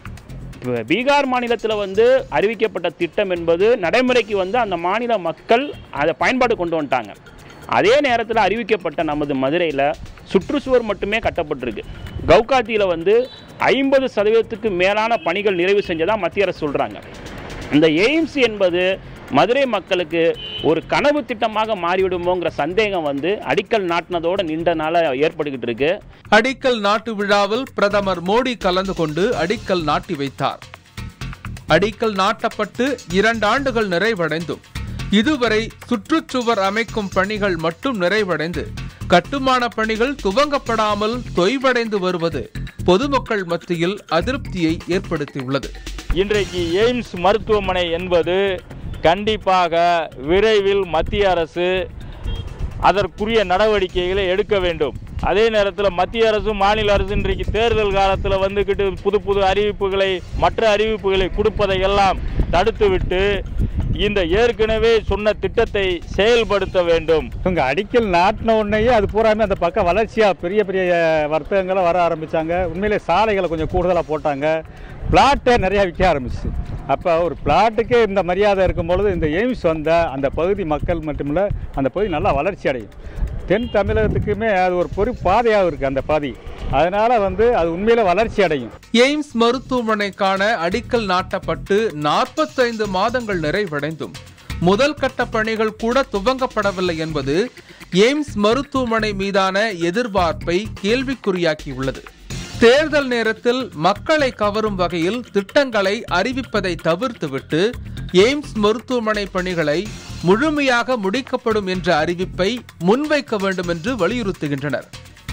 [SPEAKER 14] பீகார் மாநிலத்தில் வந்து அறிவிக்கப்பட்ட திட்டம் என்பது நடைமுறைக்கு வந்து அந்த மாநில மக்கள் அதை பயன்பாடு கொண்டு வந்துட்டாங்க. அதே நேரத்தில் அறிவிக்கப்பட்ட நமது மதுரையில் சுற்றுச்சுவர் மட்டுமே கட்டப்பட்டிருக்கு. கவுகாத்தியில் வந்து ஐம்பது சதவீதத்துக்கு மேலான பணிகள் நிறைவு செஞ்சதாக மத்திய அரசு சொல்கிறாங்க. இந்த எய்ம்ஸ் என்பது மதுரை மக்களுக்கு ஒரு கனவு திட்டமாக மாறிவிடுமோங்கிற சந்தேகம் வந்து அடிக்கல் நாட்டினதோடு நின்றனால ஏற்பட்டுக்கிட்டு இருக்கு.
[SPEAKER 1] அடிக்கல் நாட்டு விழாவில் பிரதமர் மோடி கலந்து கொண்டு அடிக்கல் நாட்டி வைத்தார். அடிக்கல் நாட்டப்பட்டு இரண்டு ஆண்டுகள் நிறைவடைந்தும் இதுவரை சுற்றுச்சுவர் அமைக்கும் பணிகள் மட்டும் நிறைவடைந்து கட்டுமான பணிகள் துவங்கப்படாமல் தொய்வடைந்து வருவது பொதுமக்கள் மத்தியில் அதிருப்தியை ஏற்படுத்தியுள்ளது.
[SPEAKER 15] இன்றைக்கு எய்ம்ஸ் மருத்துவமனை என்பது கண்டிப்பாக விரைவில் மத்திய அரசு அதற்குரிய நடவடிக்கைகளை எடுக்க வேண்டும். அதே நேரத்தில் மத்திய அரசும் மாநில அரசு இன்றைக்கு தேர்தல் காலத்தில் வந்துக்கிட்டு புது புது அறிவிப்புகளை மற்ற அறிவிப்புகளை கொடுப்பதையெல்லாம் தடுத்துவிட்டு இந்த ஏற்கனவே சொன்ன திட்டத்தை செயல்படுத்த வேண்டும்.
[SPEAKER 16] இவங்க அடிக்கல் நாட்டின உடனேயே அது பூராமே அந்த பக்கம் வளர்ச்சியாக பெரிய பெரிய வர்த்தகங்களை வர ஆரம்பித்தாங்க. உண்மையிலே சாலைகளை கொஞ்சம் கூடுதலாக போட்டாங்க. பிளாட்டை நிறையா விற்க ஆரம்பிச்சு. அப்போ ஒரு பிளாட்டுக்கே இந்த மரியாதை இருக்கும் பொழுது இந்த எய்ம்ஸ் வந்த அந்த பகுதி மக்கள் மட்டுமில்ல அந்த பகுதி நல்லா வளர்ச்சி அடையும். தென் தமிழகத்துக்குமே அது ஒரு பொறி பாதையாக இருக்குது அந்த பாதி. அதனால் வந்து அது உண்மையில வளர்ச்சி அடையும்.
[SPEAKER 1] எய்ம்ஸ் மருத்துவமனைக்கான அடிக்கல் நாட்டப்பட்டு நாற்பத்தைந்து மாதங்கள் நிறைவடைந்தும் முதல் கட்ட பணிகள் கூட துவங்கப்படவில்லை என்பது எய்ம்ஸ் மருத்துவமனை மீதான எதிர்பார்ப்பை கேள்விக்குறியாக்கியுள்ளது. தேர்தல் நேரத்தில் மக்களை கவரும் வகையில் திட்டங்களை அறிவிப்பதை தவிர்த்துவிட்டு எய்ம்ஸ் மருத்துவமனை பணிகளை முழுமையாக முடிக்கப்படும் என்ற அறிவிப்பை முன்வைக்க வேண்டும் என்று வலியுறுத்துகின்றனர்.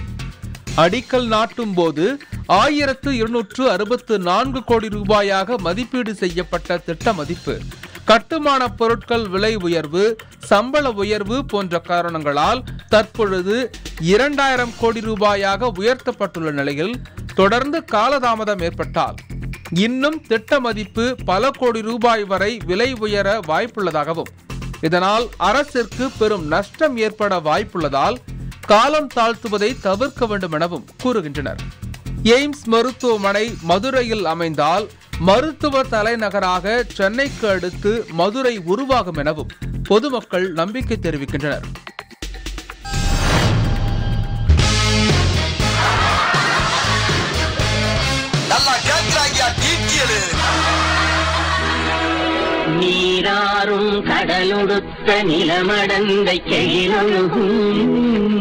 [SPEAKER 1] அடிக்கல் நாட்டும் போது ஆயிரத்து இருநூற்று அறுபத்து நான்கு கோடி ரூபாயாக மதிப்பீடு செய்யப்பட்ட திட்ட மதிப்பு கட்டுமான பொருட்கள் விலை உயர்வு, சம்பள உயர்வு போன்ற காரணங்களால் தற்பொழுது இரண்டாயிரம் கோடி ரூபாயாக உயர்த்தப்பட்டுள்ள நிலையில் தொடர்ந்து காலதாமதம் ஏற்பட்டால் இன்னும் திட்ட மதிப்பு பல கோடி ரூபாய் வரை விலை உயர வாய்ப்புள்ளதாகவும் இதனால் அரசிற்கு பெரும் நஷ்டம் ஏற்பட வாய்ப்புள்ளதால் காலம் தாழ்த்துவதை தவிர்க்க வேண்டும் எனவும் கூறுகின்றனர். எய்ம்ஸ் மருத்துவமனை மதுரையில் அமைந்தால் மருத்துவ தலைநகராக சென்னைக்கு அடுத்து மதுரை உருவாகும் எனவும் பொதுமக்கள் நம்பிக்கை தெரிவிக்கின்றனர்.
[SPEAKER 17] நீராறும் கடலொடுத்த நிலமடந்தை கெழிலொழுகும்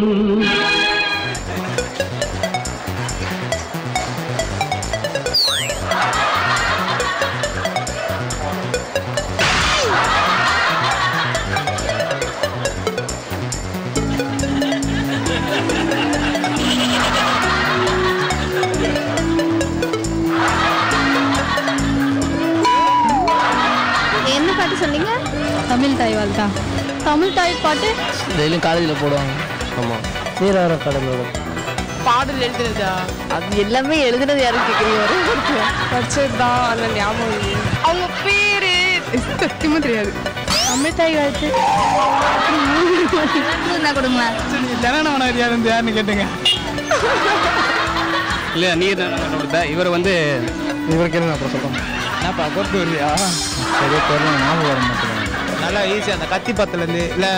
[SPEAKER 12] என்ன பாட்டு சொன்னீங்க? தமிழ் தாய் வாழ்த்தா. தமிழ் தாய் பாட்டு
[SPEAKER 18] டெய்லியும் காலேஜில் போடுவாங்க. ஆமாம். நீரார கடலோடு
[SPEAKER 19] பாடல் எழுதுனதா? அது எல்லாமே எழுதுனது யாரும் கேட்குறீங்க? படிச்சது தான், அதில் ஞாபகம் இல்லை. அவங்க பேரு சத்தியமாக தெரியாது. தமிழ் தாய் வாழ்த்து
[SPEAKER 12] கொடுங்க.
[SPEAKER 18] ஜனநாயகம் யாரு யாருன்னு கேட்டுங்க. இல்லை நீர் கொடுத்த இவர் வந்து இவருக்கு என்ன அப்புறம் சொல்கிறோம். என்னப்பா கொட்டு இல்லையா? சரி தெரியல, ஞாபகம் வர மாட்டேங்க. நல்லா ஈஸியாக அந்த கத்தி பத்துலேருந்து இல்லை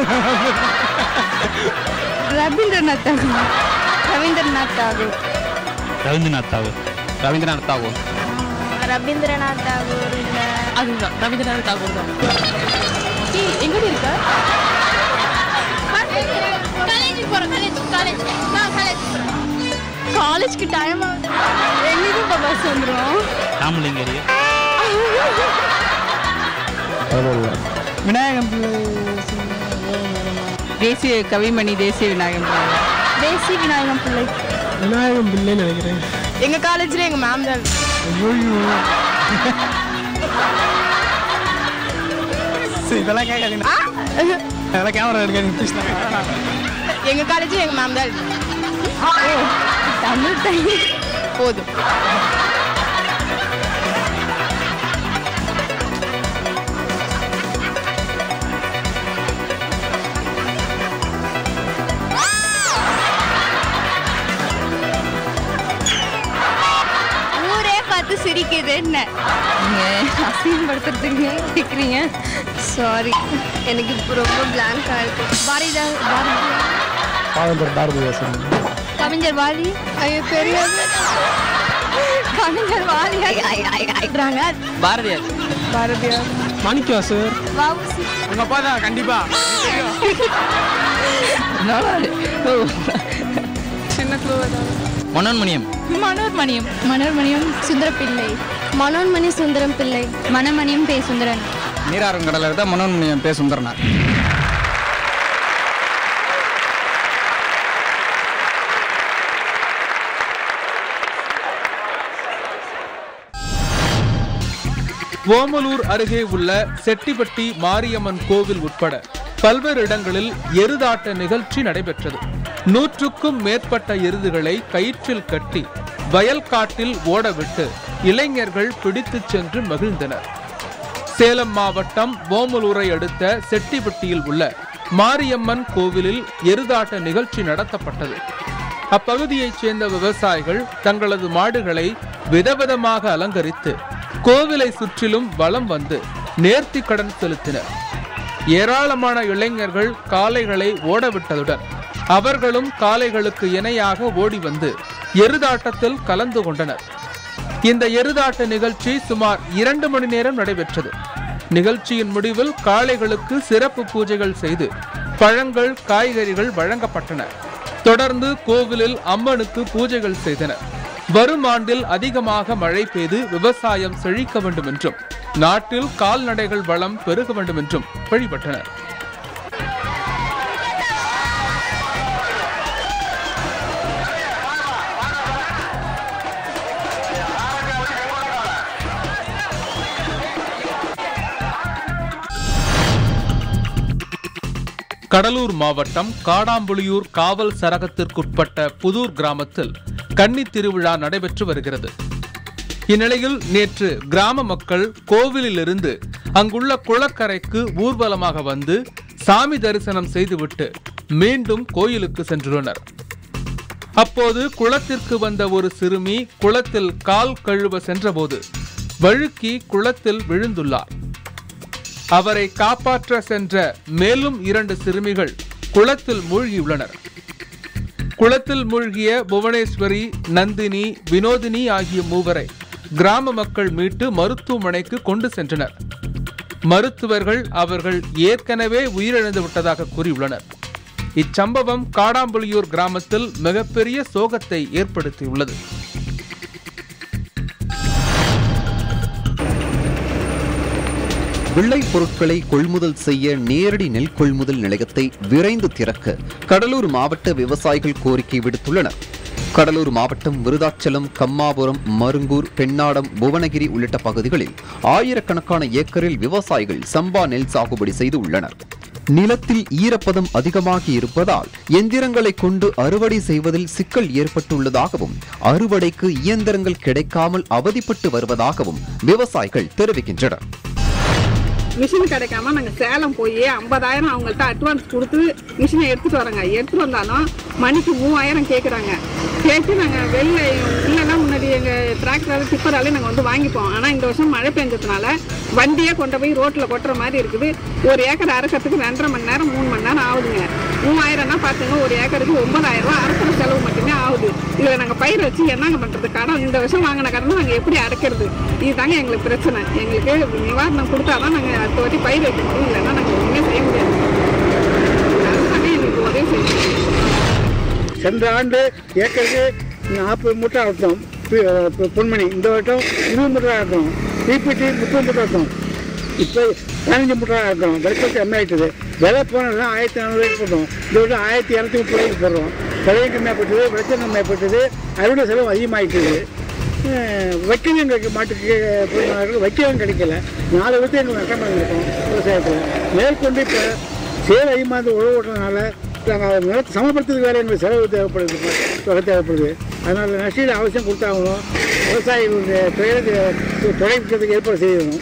[SPEAKER 12] ரவீந்திரநாத் தாகூர். ரவீந்திரநாத் தாகூர்.
[SPEAKER 18] ரவீந்திரநாத் தாகூர். ரவீந்திரநாத் தாகூர்.
[SPEAKER 12] ரவீந்திரநாத் தாகூர் இல்லை,
[SPEAKER 19] அதுதான் ரவீந்திரநாத் தாகூர் தான். எங்கே இருக்கா?
[SPEAKER 12] காலேஜ்க்கு டைம் ஆகுது. எங்களுக்கு இப்போ பஸ் வந்துடும்.
[SPEAKER 18] ராமலிங்கரி. விநாயகம்
[SPEAKER 19] தேசிய கவிமணி தேசிய விநாயகம் பிள்ளை.
[SPEAKER 12] தேசிய விநாயகம் பிள்ளை.
[SPEAKER 18] விநாயகம் பிள்ளைன்னு நினைக்கிறேன்.
[SPEAKER 19] எங்கள் காலேஜில் எங்கள் மேம் தான்.
[SPEAKER 18] சரி இதெல்லாம் கேட்காதீங்க. அதெல்லாம் கேமரா எடுக்காதீங்க.
[SPEAKER 19] எங்கள் காலேஜில் எங்கள் மேம் தான்.
[SPEAKER 12] தமிழ் தாய்
[SPEAKER 19] போதும்.
[SPEAKER 12] ஊரே பார்த்து சிரிக்குது. என்ன அசிங்கப்படுத்துறதுக்கு கேட்குறீங்க? சாரி, எனக்கு இப்போ ரொம்ப பிளாங்காக இருக்கு. பாரதிதா
[SPEAKER 18] பாவேந்தர் பாரதிதாசன்.
[SPEAKER 12] கவிஞர் வாலி. ஐயோ தெரியாது. கவிஞர் வாலி.
[SPEAKER 18] பாரதியார்.
[SPEAKER 12] பாரதியார்.
[SPEAKER 18] மாணிக்கவாசகர்.
[SPEAKER 12] வாவுசி.
[SPEAKER 18] உங்க அப்பா தான் கண்டிப்பா.
[SPEAKER 12] சின்ன குழுவதான்.
[SPEAKER 18] மனோன்மணியம்.
[SPEAKER 12] மனோன்மணியம். மனோன்மணியம் சுந்தரப்பிள்ளை. மனோன்மணி சுந்தரம் பிள்ளை. மனமணியம் பே சுந்தரன்.
[SPEAKER 18] நீராறும் கடலில் இருந்தால் மனோன்மணியம் பே சுந்தரனார்.
[SPEAKER 1] ஓமலூர் அருகே உள்ள செட்டிப்பட்டி மாரியம்மன் கோவில் உட்பட பல்வேறு இடங்களில் எருதாட்ட நிகழ்ச்சி நடைபெற்றது. நூற்றுக்கும் மேற்பட்ட எருதுகளை கயிற்றில் கட்டி வயல்காட்டில் ஓடவிட்டு இளைஞர்கள் பிடித்துச் சென்று மகிழ்ந்தனர். சேலம் மாவட்டம் ஓமலூரை அடுத்த செட்டிப்பட்டியில் உள்ள மாரியம்மன் கோவிலில் எருதாட்ட நிகழ்ச்சி நடத்தப்பட்டது. அப்பகுதியைச் சேர்ந்த விவசாயிகள் தங்களது மாடுகளை விதவிதமாக அலங்கரித்து கோவிலை சுற்றிலும் வலம் வந்து நேர்த்தி கடன் செலுத்தினர். ஏராளமான இளைஞர்கள் காளைகளை ஓடவிட்டதுடன் அவர்களும் காளைகளுக்கு இணையாக ஓடி வந்து எருதாட்டத்தில் கலந்து கொண்டனர். இந்த எருதாட்ட நிகழ்ச்சி சுமார் இரண்டு மணி நேரம் நடைபெற்றது. நிகழ்ச்சியின் முடிவில் காளைகளுக்கு சிறப்பு பூஜைகள் செய்து பழங்கள் காய்கறிகள் வழங்கப்பட்டன. தொடர்ந்து கோவிலில் அம்மனுக்கு பூஜைகள் செய்தனர். வரும் ஆண்டில் அதிகமாக மழை பெய்து விவசாயம் செழிக்க வேண்டும் என்றும் நாட்டில் கால்நடைகள் வளம் பெருக வேண்டும் என்றும் வழிபட்டனர். கடலூர் மாவட்டம் காடாம்புலியூர் காவல் சரகத்திற்குட்பட்ட புதூர் கிராமத்தில் கன்னி திருவிழா நடைபெற்று வருகிறது. இந்நிலையில் நேற்று கிராம மக்கள் கோவிலிலிருந்து அங்குள்ள குளக்கரைக்கு ஊர்வலமாக வந்து சாமி தரிசனம் செய்துவிட்டு மீண்டும் கோயிலுக்கு சென்றுள்ளனர். அப்போது குளத்திற்கு வந்த ஒரு சிறுமி குளத்தில் கால் கழுவ சென்றபோது வழுக்கி குளத்தில் விழுந்துள்ளார். அவரை காப்பாற்ற சென்ற மேலும் இரண்டு சிறுமிகள் குளத்தில் மூழ்கியுள்ளனர். குளத்தில் மூழ்கிய புவனேஸ்வரி, நந்தினி, வினோதினி ஆகிய மூவரை கிராம மக்கள் மீட்டு மருத்துவமனைக்கு கொண்டு சென்றனர். மருத்துவர்கள் அவர்கள் ஏற்கனவே உயிரிழந்து விட்டதாக கூறியுள்ளனர். இச்சம்பவம் காடாம்புலியூர் கிராமத்தில் மிகப்பெரிய சோகத்தை ஏற்படுத்தியுள்ளது.
[SPEAKER 13] விளை பொருட்களை கொள்முதல் செய்ய நேரடி நெல் கொள்முதல் நிலையத்தை விரைந்து திறக்க கடலூர் மாவட்ட விவசாயிகள் கோரிக்கை விடுத்துள்ளனர். கடலூர் மாவட்டம் விருதாச்சலம், கம்மாபுரம், மருங்கூர், பெண்ணாடம், புவனகிரி உள்ளிட்ட பகுதிகளில் ஆயிரக்கணக்கான ஏக்கரில் விவசாயிகள் சம்பா நெல் சாகுபடி செய்து உள்ளனர். நிலத்தில் ஈரப்பதம் அதிகமாகி இருப்பதால் எந்திரங்களை கொண்டு அறுவடை செய்வதில் சிக்கல் ஏற்பட்டுள்ளதாகவும் அறுவடைக்கு இயந்திரங்கள் கிடைக்காமல் அவதிப்பட்டு வருவதாகவும் விவசாயிகள் தெரிவிக்கின்றனர்.
[SPEAKER 20] மிஷின் கிடைக்காம நாங்கள் சேலம் போய் ஐம்பதாயிரம் அவங்கள்ட்ட அட்வான்ஸ் கொடுத்து மிஷினை எடுத்துகிட்டு வரோங்க. எடுத்துகிட்டு வந்தாலும் மணிக்கு மூவாயிரம் கேட்குறாங்க. கேட்டு நாங்கள் வெளில இல்லைன்னா முன்னாடி எங்கள் டிராக்டரால் டிப்பராலே நாங்கள் வந்து வாங்கிப்போம். ஆனால் இந்த வருஷம் மழை பெஞ்சதுனால வண்டியே கொண்டு போய் ரோட்டில் கொட்டுற மாதிரி இருக்குது. ஒரு ஏக்கர் அறுக்கிறதுக்கு ரெண்டரை மணி நேரம் மூணு மணி நேரம் ஆகுதுங்க. மூவாயிரம்னா பார்த்துங்க, ஒரு ஏக்கருக்கு ஒன்பதாயிரம் ரூபா அறுக்கிற செலவு மட்டுமே ஆகுது. இதில் நாங்கள் பயிர் வச்சு என்னங்க பண்ணுறது? கடன் இந்த வருஷம் வாங்கின கடனை நாங்கள் எப்படி அடைக்கிறது? இதுதாங்க எங்களுக்கு பிரச்சனை. எங்களுக்கு நிவாரணம் கொடுத்தா தான் நாங்கள் அடுத்த வாட்டி பயிர் வைக்க முடியும், இல்லைன்னா நாங்கள் ஒன்றுமே செய்ய முடியாது. அதுதாங்க எங்களுக்கு உதவி செய்யணும்.
[SPEAKER 21] சென்ற ஆண்டு ஏக்கருக்கு நாற்பது மூட்டை அறுத்தோம் பொன்மணி, இந்த வருஷம் இருபது மூட்டை அறுத்தோம். தீப்பெட்டி முப்பது மூட்டை அறுத்தோம். இப்போ பதினஞ்சு மூட்டை அறுத்தோம். விளைச்சல் கம்மியாகிட்டது. விலை போனதுலாம் ஆயிரத்தி நானூறுவாய்க்கு போட்டோம். இந்த வருஷம் ஆயிரத்தி இரநூத்தி முப்பது ரூபாய்க்கு போடுறோம். விலையும் கம்மியாகப்பட்டது, விளைச்சல் கம்மியாகப்பட்டது, அறுவடை செலவு அதிகமாகிட்டது. வைக்கவும் எங்களுக்கு மாட்டுக்கு வைக்கவும் கிடைக்கல. நாலு வருஷம் எங்களுக்கு நஷ்டமாக இருக்கும் விவசாயத்தில். மேற்கொண்டு இப்போ சேல் அதிகமாக இருந்து உழவு ஓட்டுறதுனால நாங்கள் நிலத்தை சமப்படுத்துறதுக்கு வேலை எங்களுக்கு செலவு தேவைப்படுது, தொகை தேவைப்படுது. அதனால் நஷ்டீடு அவசியம் கொடுத்தாகணும். விவசாயிகளுடைய தொழிலுக்கு தொலைக்கிறதுக்கு ஏற்பாடு செய்யணும்.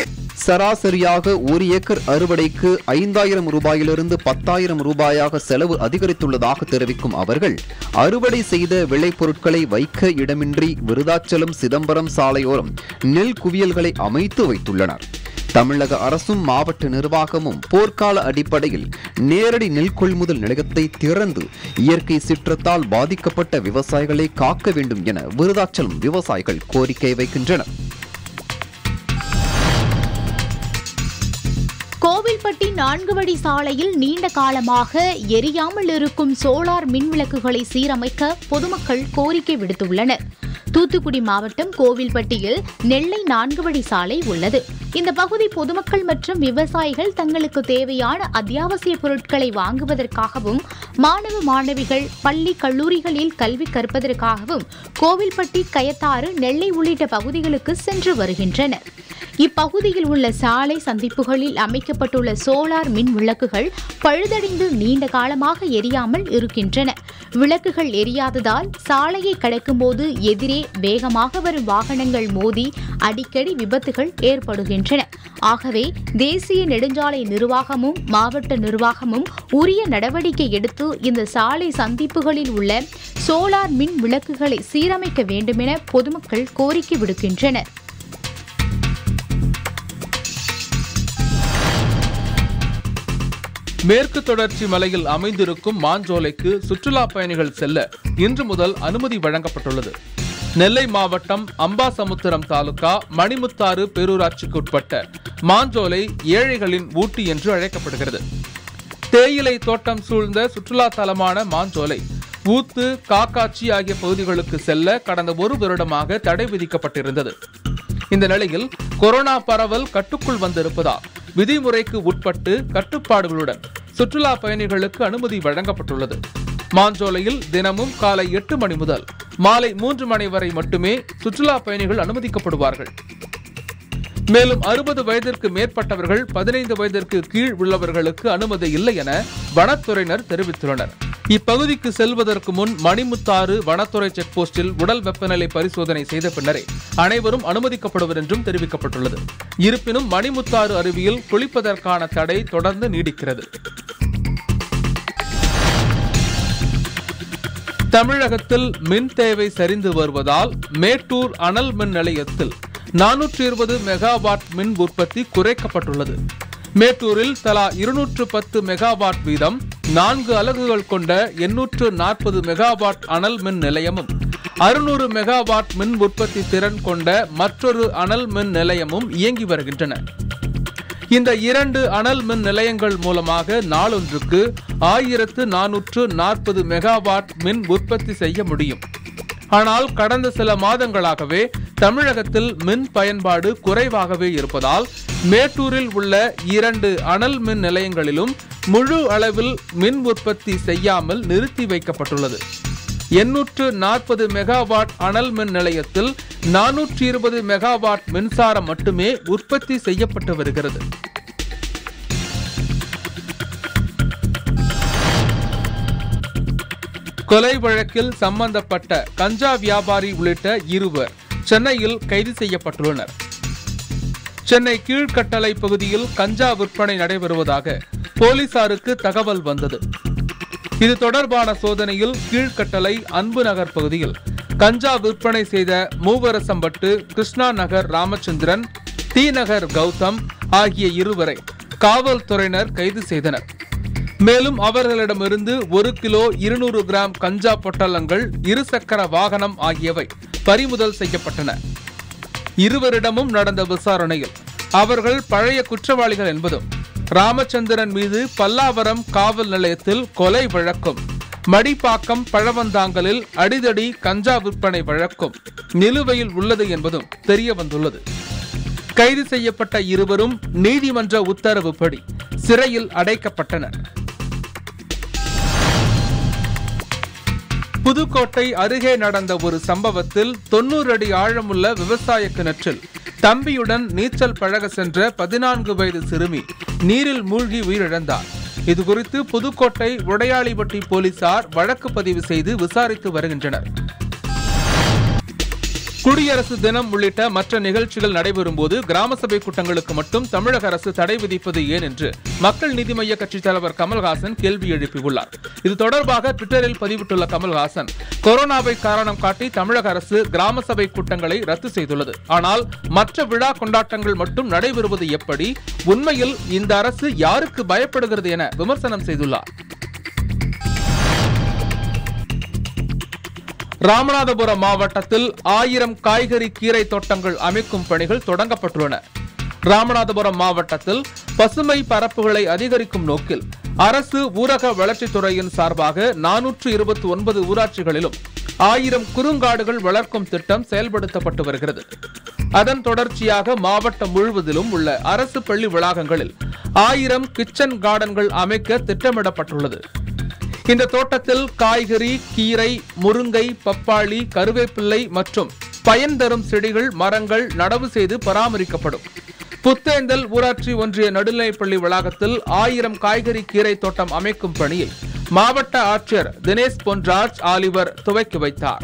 [SPEAKER 13] சராசரியாக ஒரு ஏக்கர் அறுவடைக்கு ஐந்தாயிரம் ரூபாயிலிருந்து பத்தாயிரம் ரூபாயாக செலவு அதிகரித்துள்ளதாக தெரிவிக்கும் அவர்கள் அறுவடை செய்த விளைபொருட்களை வைக்க இடமின்றி விருதாச்சலம், சிதம்பரம் சாலையோரம் நெல் குவியல்களை அமைத்து வைத்துள்ளனர். தமிழக அரசும் மாவட்ட நிர்வாகமும் போர்க்கால அடிப்படையில் நேரடி நெல் கொள்முதல் நிலையத்தை திறந்து இயற்கை சீற்றத்தால் பாதிக்கப்பட்ட விவசாயிகளை காக்க வேண்டும் என விருதாச்சலம் விவசாயிகள் கோரிக்கை வைக்கின்றனர்.
[SPEAKER 22] கோவில்பட்டி நான்கு வழி சாலையில் நீண்ட காலமாக எரியாமல் இருக்கும் சோலார் மின் விளக்குகளை சீரமைக்க பொதுமக்கள் கோரிக்கை விடுத்துள்ளனர். தூத்துக்குடி மாவட்டம் கோவில்பட்டியில் நெல்லை நான்கு வழி சாலை உள்ளது. இந்த பகுதி பொதுமக்கள் மற்றும் விவசாயிகள் தங்களுக்கு தேவையான அத்தியாவசிய பொருட்களை வாங்குவதற்காகவும் மாணவ மாணவிகள் பள்ளி கல்லூரிகளில் கல்வி கற்பதற்காகவும் கோவில்பட்டி, கயத்தாறு, நெல்லை உள்ளிட்ட பகுதிகளுக்கு சென்று வருகின்றனர். இப்பகுதியில் உள்ள சாலை சந்திப்புகளில் அமைக்கப்பட்டுள்ள சோலார் மின் விளக்குகள் பழுதடைந்து நீண்ட காலமாக எரியாமல் இருக்கின்றன. விளக்குகள் எரியாததால் சாலையை கடக்கும்போது எதிரே வேகமாக வரும் வாகனங்கள் மோதி அடிக்கடி விபத்துகள் ஏற்படுகின்றன. ஆகவே தேசிய நெடுஞ்சாலை நிர்வாகமும் மாவட்ட நிர்வாகமும் உரிய நடவடிக்கை எடுத்து இந்த சாலை சந்திப்புகளில் உள்ள சோலார் மின் விளக்குகளை சீரமைக்க வேண்டுமென பொதுமக்கள் கோரிக்கை விடுக்கின்றனர்.
[SPEAKER 1] மேற்கு தொடர்ச்சி மலையில் அமைந்திருக்கும் மாஞ்சோலைக்கு சுற்றுலா பயணிகள் செல்ல இன்று முதல் அனுமதி வழங்கப்பட்டுள்ளது. நெல்லை மாவட்டம் அம்பாசமுத்திரம் தாலுகா மணிமுத்தாறு பேரூராட்சிக்கு உட்பட்ட மாஞ்சோலை ஏழைகளின் ஊட்டி என்று அழைக்கப்படுகிறது. தேயிலை தோட்டம் சூழ்ந்த சுற்றுலா தலமான மாஞ்சோலை ஊத்து, காக்காட்சி ஆகிய பகுதிகளுக்கு செல்ல கடந்த ஒரு வருடமாக தடை விதிக்கப்பட்டிருந்தது. இந்த நிலையில் கொரோனா பரவல் கட்டுக்குள் வந்திருப்பதால் விதிமுறைக்கு உட்பட்டு கட்டுப்பாடுகளுடன் சுற்றுலா பயணிகளுக்கு அனுமதி வழங்கப்பட்டுள்ளது. மாஞ்சோலையில் தினமும் காலை எட்டு மணி முதல் மாலை மூன்று மணி வரை மட்டுமே சுற்றுலா பயணிகள் அனுமதிக்கப்படுவார்கள். மேலும் அறுபது வயதிற்கு மேற்பட்டவர்கள், பதினைந்து வயதிற்கு கீழ் உள்ளவர்களுக்கு அனுமதி இல்லை என வனத்துறையினர் தெரிவித்துள்ளனர். இப்பகுதிக்கு செல்வதற்கு முன் மணிமுத்தாறு வனத்துறை செக் போஸ்டில் உடல் வெப்பநிலை பரிசோதனை செய்த பின்னரே அனைவரும் அனுமதிக்கப்படுவர் என்றும் தெரிவிக்கப்பட்டுள்ளது. இருப்பினும் மணிமுத்தாறு அருவியில் குளிப்பதற்கான தடை தொடர்ந்து நீடிக்கிறது. தமிழகத்தில் மின் தேவை சரிந்து வருவதால் மேட்டூர் அனல் மின் நிலையத்தில் நானூற்றி இருபது மெகாவாட் மின் உற்பத்தி குறைக்கப்பட்டுள்ளது. மேட்டூரில் தலா இருநூற்று பத்து மெகாவாட் வீதம் நான்கு அலகுகள் கொண்ட எண்ணூற்று நாற்பது மெகாவாட் அனல் மின் நிலையமும் அறுநூறு மெகாவாட் மின் உற்பத்தி திறன் கொண்ட மற்றொரு அனல் மின் நிலையமும் இயங்கி வருகின்றன. இந்த இரண்டு அனல் மின் நிலையங்கள் மூலமாக நாளொன்றுக்கு ஆயிரத்து நானூற்று நாற்பது மெகாவாட் மின் உற்பத்தி செய்ய முடியும். ஆனால் கடந்த சில மாதங்களாகவே தமிழகத்தில் மின் பயன்பாடு குறைவாகவே இருப்பதால் மேட்டூரில் உள்ள இரண்டு அனல் மின் நிலையங்களிலும் முழு அளவில் மின் உற்பத்தி செய்யாமல் நிறுத்தி வைக்கப்பட்டுள்ளது. எண்ணூற்று நாற்பது மெகாவாட் அனல் மின் நிலையத்தில் நானூற்றி இருபது மெகாவாட் மின்சாரம் மட்டுமே உற்பத்தி செய்யப்பட்டு வருகிறது. கொலை வழக்கில் சம்பந்தப்பட்ட கஞ்சா வியாபாரி உள்ளிட்ட இருவர் சென்னையில் கைது செய்யப்பட்டுள்ளனர். சென்னை கீழ்கட்டளை பகுதியில் கஞ்சா விற்பனை நடைபெறுவதாக போலீசாருக்கு தகவல் வந்தது. இது தொடர்பான சோதனையில் கீழ்கட்டளை அன்பு நகர் பகுதியில் கஞ்சா விற்பனை செய்த மூவரசம்பட்டு கிருஷ்ணா நகர் ராமச்சந்திரன், தி நகர் கௌதம் ஆகிய இருவரை காவல்துறையினர் கைது செய்தனர். மேலும் அவர்களிடமிருந்து ஒரு கிலோ இருநூறு கிராம் கஞ்சா பொட்டலங்கள், இருசக்கர வாகனம் ஆகியவை பறிமுதல் செய்யப்பட்டன. இருவரிடமும் நடந்த விசாரணையில் அவர்கள் பழைய குற்றவாளிகள் என்பதும், ராமச்சந்திரன் மீது பல்லாவரம் காவல் நிலையத்தில் கொலை வழக்கும், மடிப்பாக்கம் பழவந்தாங்கலில் அடிதடி கஞ்சா விற்பனை வழக்கும் நிலுவையில் உள்ளது என்பதும் தெரிய வந்துள்ளது. கைது செய்யப்பட்ட இருவரும் நீதிமன்ற உத்தரவுப்படி சிறையில் அடைக்கப்பட்டனர். புதுக்கோட்டை அருகே நடந்த ஒரு சம்பவத்தில் தொன்னூறு அடி ஆழமுள்ள விவசாய கிணற்றில் தம்பியுடன் நீச்சல் பழக சென்ற பதினான்கு வயது சிறுமி நீரில் மூழ்கி உயிரிழந்தார். இதுகுறித்து புதுக்கோட்டை உடையாளிப்பட்டி போலீசார் வழக்கு பதிவு செய்து விசாரித்து வருகின்றனர். குடியரசு தினம் உள்ளிட்ட மற்ற நிகழ்ச்சிகள் நடைபெறும் போது கிராம சபை கூட்டங்களுக்கு மட்டும் தமிழக அரசு தடை விதிப்பது ஏன் என்று மக்கள் நீதி மய்ய கட்சித் தலைவர் கமல்ஹாசன் கேள்வி எழுப்பியுள்ளார். இது தொடர்பாக ட்விட்டரில் பதிவிட்டுள்ள கமல்ஹாசன், கொரோனாவை காரணம் காட்டி தமிழக அரசு கிராம சபை கூட்டங்களை ரத்து செய்துள்ளது. ஆனால் மற்ற விழா கொண்டாட்டங்கள் மட்டும் நடைபெறுவது எப்படி? உண்மையில் இந்த அரசு யாருக்கு பயப்படுகிறது என விமர்சனம் செய்துள்ளார். ராமநாதபுரம் மாவட்டத்தில் ஆயிரம் காய்கறி கீரை தோட்டங்கள் அமைக்கும் பணிகள் தொடங்கப்பட்டுள்ளன. ராமநாதபுரம் மாவட்டத்தில் பசுமை பரப்புகளை அதிகரிக்கும் நோக்கில் அரசு ஊரக வளர்ச்சித்துறையின் சார்பாக நானூற்று இருபத்தி ஒன்பது ஊராட்சிகளிலும் ஆயிரம் குறுங்காடுகள் வளர்க்கும் திட்டம் செயல்படுத்தப்பட்டு வருகிறது. அதன் தொடர்ச்சியாக மாவட்டம் முழுவதிலும் உள்ள அரசு பள்ளி வளாகங்களில் ஆயிரம் கிச்சன் கார்டன்கள் அமைக்க திட்டமிடப்பட்டுள்ளது. இந்த தோட்டத்தில் காய்கறி, கீரை, முருங்கை, பப்பாளி, கருவேப்பிள்ளை மற்றும் பயன் தரும் செடிகள், மரங்கள் நடவு செய்து பராமரிக்கப்படும். புத்தேந்தல் ஊராட்சி ஒன்றிய நடுநிலைப்பள்ளி வளாகத்தில் ஆயிரம் காய்கறி கீரை தோட்டம் அமைக்கும் பணியை மாவட்ட ஆட்சியர் தினேஷ் பொன்ராஜ் ஆலிவர் துவக்கி வைத்தார்.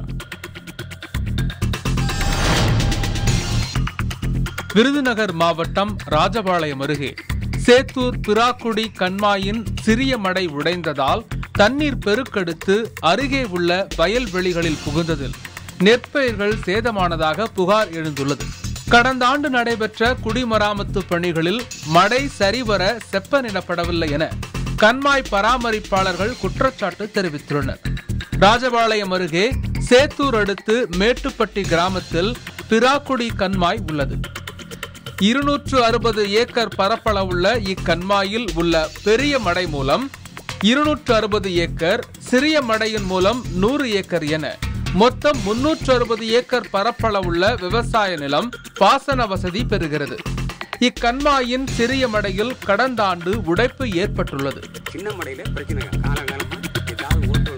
[SPEAKER 1] விருதுநகர் மாவட்டம் ராஜபாளையம் அருகே சேத்தூர் பிராக்குடி கண்மாயின் சிறிய மடை உடைந்ததால் தண்ணீர் பெருக்கெடுத்து அருகே உள்ள வயல்வெளிகளில் புகுந்ததில் நெற்பயிர்கள் சேதமானதாக புகார் எழுந்துள்ளது. கடந்த ஆண்டு நடைபெற்ற குடிமராமத்து பணிகளில் மடை சரிவர செப்பனிடப்படவில்லை என கண்மாய் பராமரிப்பாளர்கள் குற்றச்சாட்டு தெரிவித்துள்ளனர். ராஜபாளையம் அருகே சேத்தூர் அடுத்து மேட்டுப்பட்டி கிராமத்தில் பிராக்குடி கண்மாய் உள்ளது. இருநூற்று அறுபது ஏக்கர் பரப்பளவுள்ள இக்கண்மாயில் உள்ள பெரிய மடை மூலம் இருநூற்று அறுபது ஏக்கர், சிறிய மடையின் மூலம் நூறு ஏக்கர் என மொத்தம் முன்னூற்று அறுபது ஏக்கர் பரப்பளவுள்ள விவசாய நிலம் பாசன வசதி பெறுகிறது. இக்கண்மாயின் சிறிய மடையில் கடந்த ஆண்டு உடைப்பு ஏற்பட்டுள்ளது.
[SPEAKER 2] சின்ன மடையில பிரச்சனை காலகாலமா ஏதாவது ஓட்டு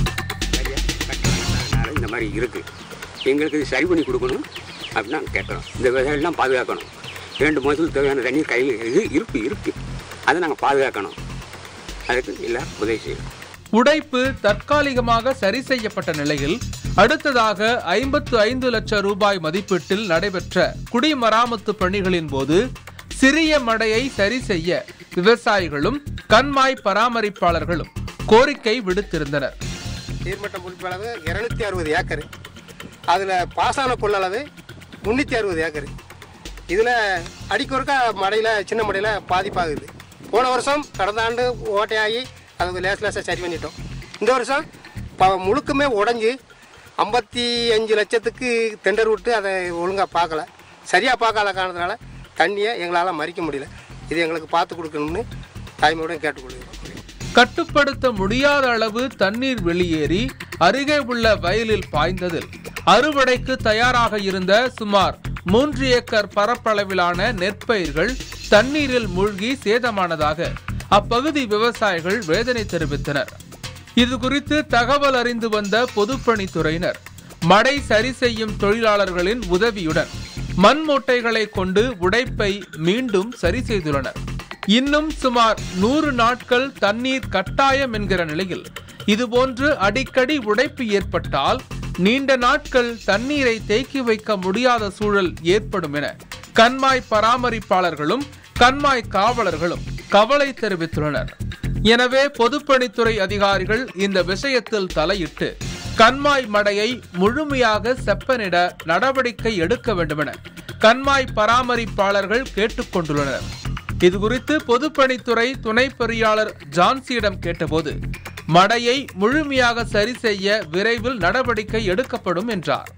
[SPEAKER 2] இந்த மாதிரி இருக்கு. எங்களுக்கு இது சரி பண்ணி கொடுக்கணும் அப்படின்னு நாங்கள் கேட்குறோம். இந்த விவசாயிகள்லாம் பாதுகாக்கணும். இரண்டு மாதத்துக்கு தேவையான தண்ணீர் கையில் இது இருப்பு இருக்கு அதை நாங்கள் பாதுகாக்கணும். அதுக்கு எல்லாம் உதவி செய்யணும்.
[SPEAKER 1] உடைப்பு தற்காலிகமாக சரி செய்யப்பட்ட நிலையில் அடுத்ததாக ஐம்பத்து ஐந்து லட்சம் ரூபாய் மதிப்பீட்டில் நடைபெற்ற குடிமராமத்து பணிகளின் போது சிறிய மடையை சரி செய்ய விவசாயிகளும் கண்மாய் பராமரிப்பாளர்களும் கோரிக்கை விடுத்திருந்தனர்.
[SPEAKER 3] நீர்மட்டம் புள்ளிப்பளவு இருநூத்தி அறுபது ஏக்கர், அதில் பாசன கொள்ளளவு முன்னூற்றி அறுபது ஏக்கர். இதில் அடிக்கொருக்கா மடையில் சின்ன மடையில் பாதிப்பாகுது. போன வருஷம் கடந்த ஆண்டு ஓட்டையாகி அது லேஸ் லேசாக சரி பண்ணிட்டோம். இந்த வருஷம் ப முழுக்குமே உடஞ்சி ஐம்பத்தி அஞ்சு லட்சத்துக்கு டெண்டர் விட்டு அதை ஒழுங்காக பார்க்கல, சரியாக பார்க்காத காரணத்தினால தண்ணியை எங்களால் மறிக்க முடியல. இது எங்களுக்கு பார்த்து கொடுக்கணும்னு தாய்மையுடன் கேட்டுக்கொள்கிறோம்.
[SPEAKER 1] கட்டுப்படுத்த முடியாத அளவு தண்ணீர் வெளியேறி அருகே உள்ள வயலில் பாய்ந்ததில் அறுவடைக்கு தயாராக இருந்த சுமார் மூன்று ஏக்கர் பரப்பளவிலான நெற்பயிர்கள் தண்ணீரில் மூழ்கி சேதமானதாக அப்பகுதி விவசாயிகள் வேதனை தெரிவித்தனர். இது குறித்து தகவல் அறிந்து வந்த பொதுப்பணித்துறையினர் மடை சரி செய்யும் தொழிலாளர்களின் உதவியுடன் மண் மூட்டைகளை கொண்டு உடைப்பை மீண்டும் சரி செய்துள்ளனர். இன்னும் சுமார் நூறு நாட்கள் தண்ணீர் கட்டாயம் என்கிற நிலையில் இதுபோன்று அடிக்கடி உடைப்பு ஏற்பட்டால் நீண்ட நாட்கள் தண்ணீரை தேக்கி வைக்க முடியாத சூழல் ஏற்படும் என கண்மாய் பராமரிப்பாளர்களும் கண்மாய் காவலர்களும் கவலை தெரிவித்துள்ளனர். எனவே பொதுப்பணித்துறை அதிகாரிகள் இந்த விஷயத்தில் தலையிட்டு கண்மாய் மடையை முழுமையாக செப்பனிட நடவடிக்கை எடுக்க வேண்டுமென கண்மாய் பராமரிப்பாளர்கள் கேட்டுக்கொண்டுள்ளனர். இதுகுறித்து பொதுப்பணித்துறை துணை பொறியாளர் ஜான்சியிடம் கேட்டபோது மடையை முழுமையாக சரி செய்ய விரைவில் நடவடிக்கை எடுக்கப்படும் என்றார்.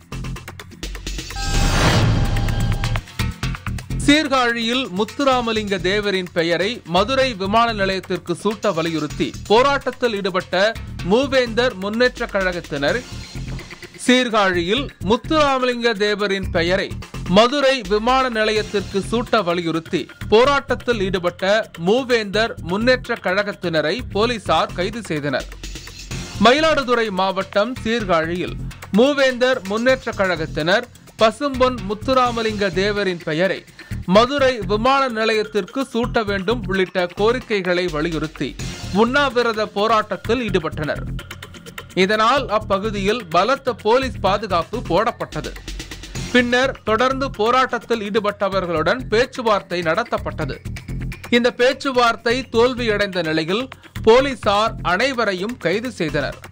[SPEAKER 1] சீர்காழியில் முத்துராமலிங்க தேவரின் பெயரை மதுரை விமான நிலையத்திற்கு சூட்ட வலியுறுத்தி போராட்டத்தில் ஈடுபட்ட மூவேந்தர் முன்னேற்ற கழகத்தினர் சீர்காழியில் முத்துராமலிங்க தேவரின் பெயரை மதுரை விமான நிலையத்திற்கு சூட்ட வலியுறுத்தி போராட்டத்தில் ஈடுபட்ட மூவேந்தர் முன்னேற்ற கழகத்தினரை போலீசார் கைது செய்தனர். மயிலாடுதுறை மாவட்டம் சீர்காழியில் மூவேந்தர் முன்னேற்ற கழகத்தினர் பசும்பொன் முத்துராமலிங்க தேவரின் பெயரை மதுரை விமான நிலையத்திற்கு சூட்ட வேண்டும் உள்ளிட்ட கோரிக்கைகளை வலியுறுத்தி உண்ணாவிரத போராட்டத்தில் ஈடுபட்டனர். இதனால் அப்பகுதியில் பலத்த போலீஸ் பாதுகாப்பு போடப்பட்டது. பின்னர் தொடர்ந்து போராட்டத்தில் ஈடுபட்டவர்களுடன் பேச்சுவார்த்தை நடத்தப்பட்டது. இந்த பேச்சுவார்த்தை தோல்வியடைந்த நிலையில் போலீசார் அனைவரையும் கைது செய்தனர்.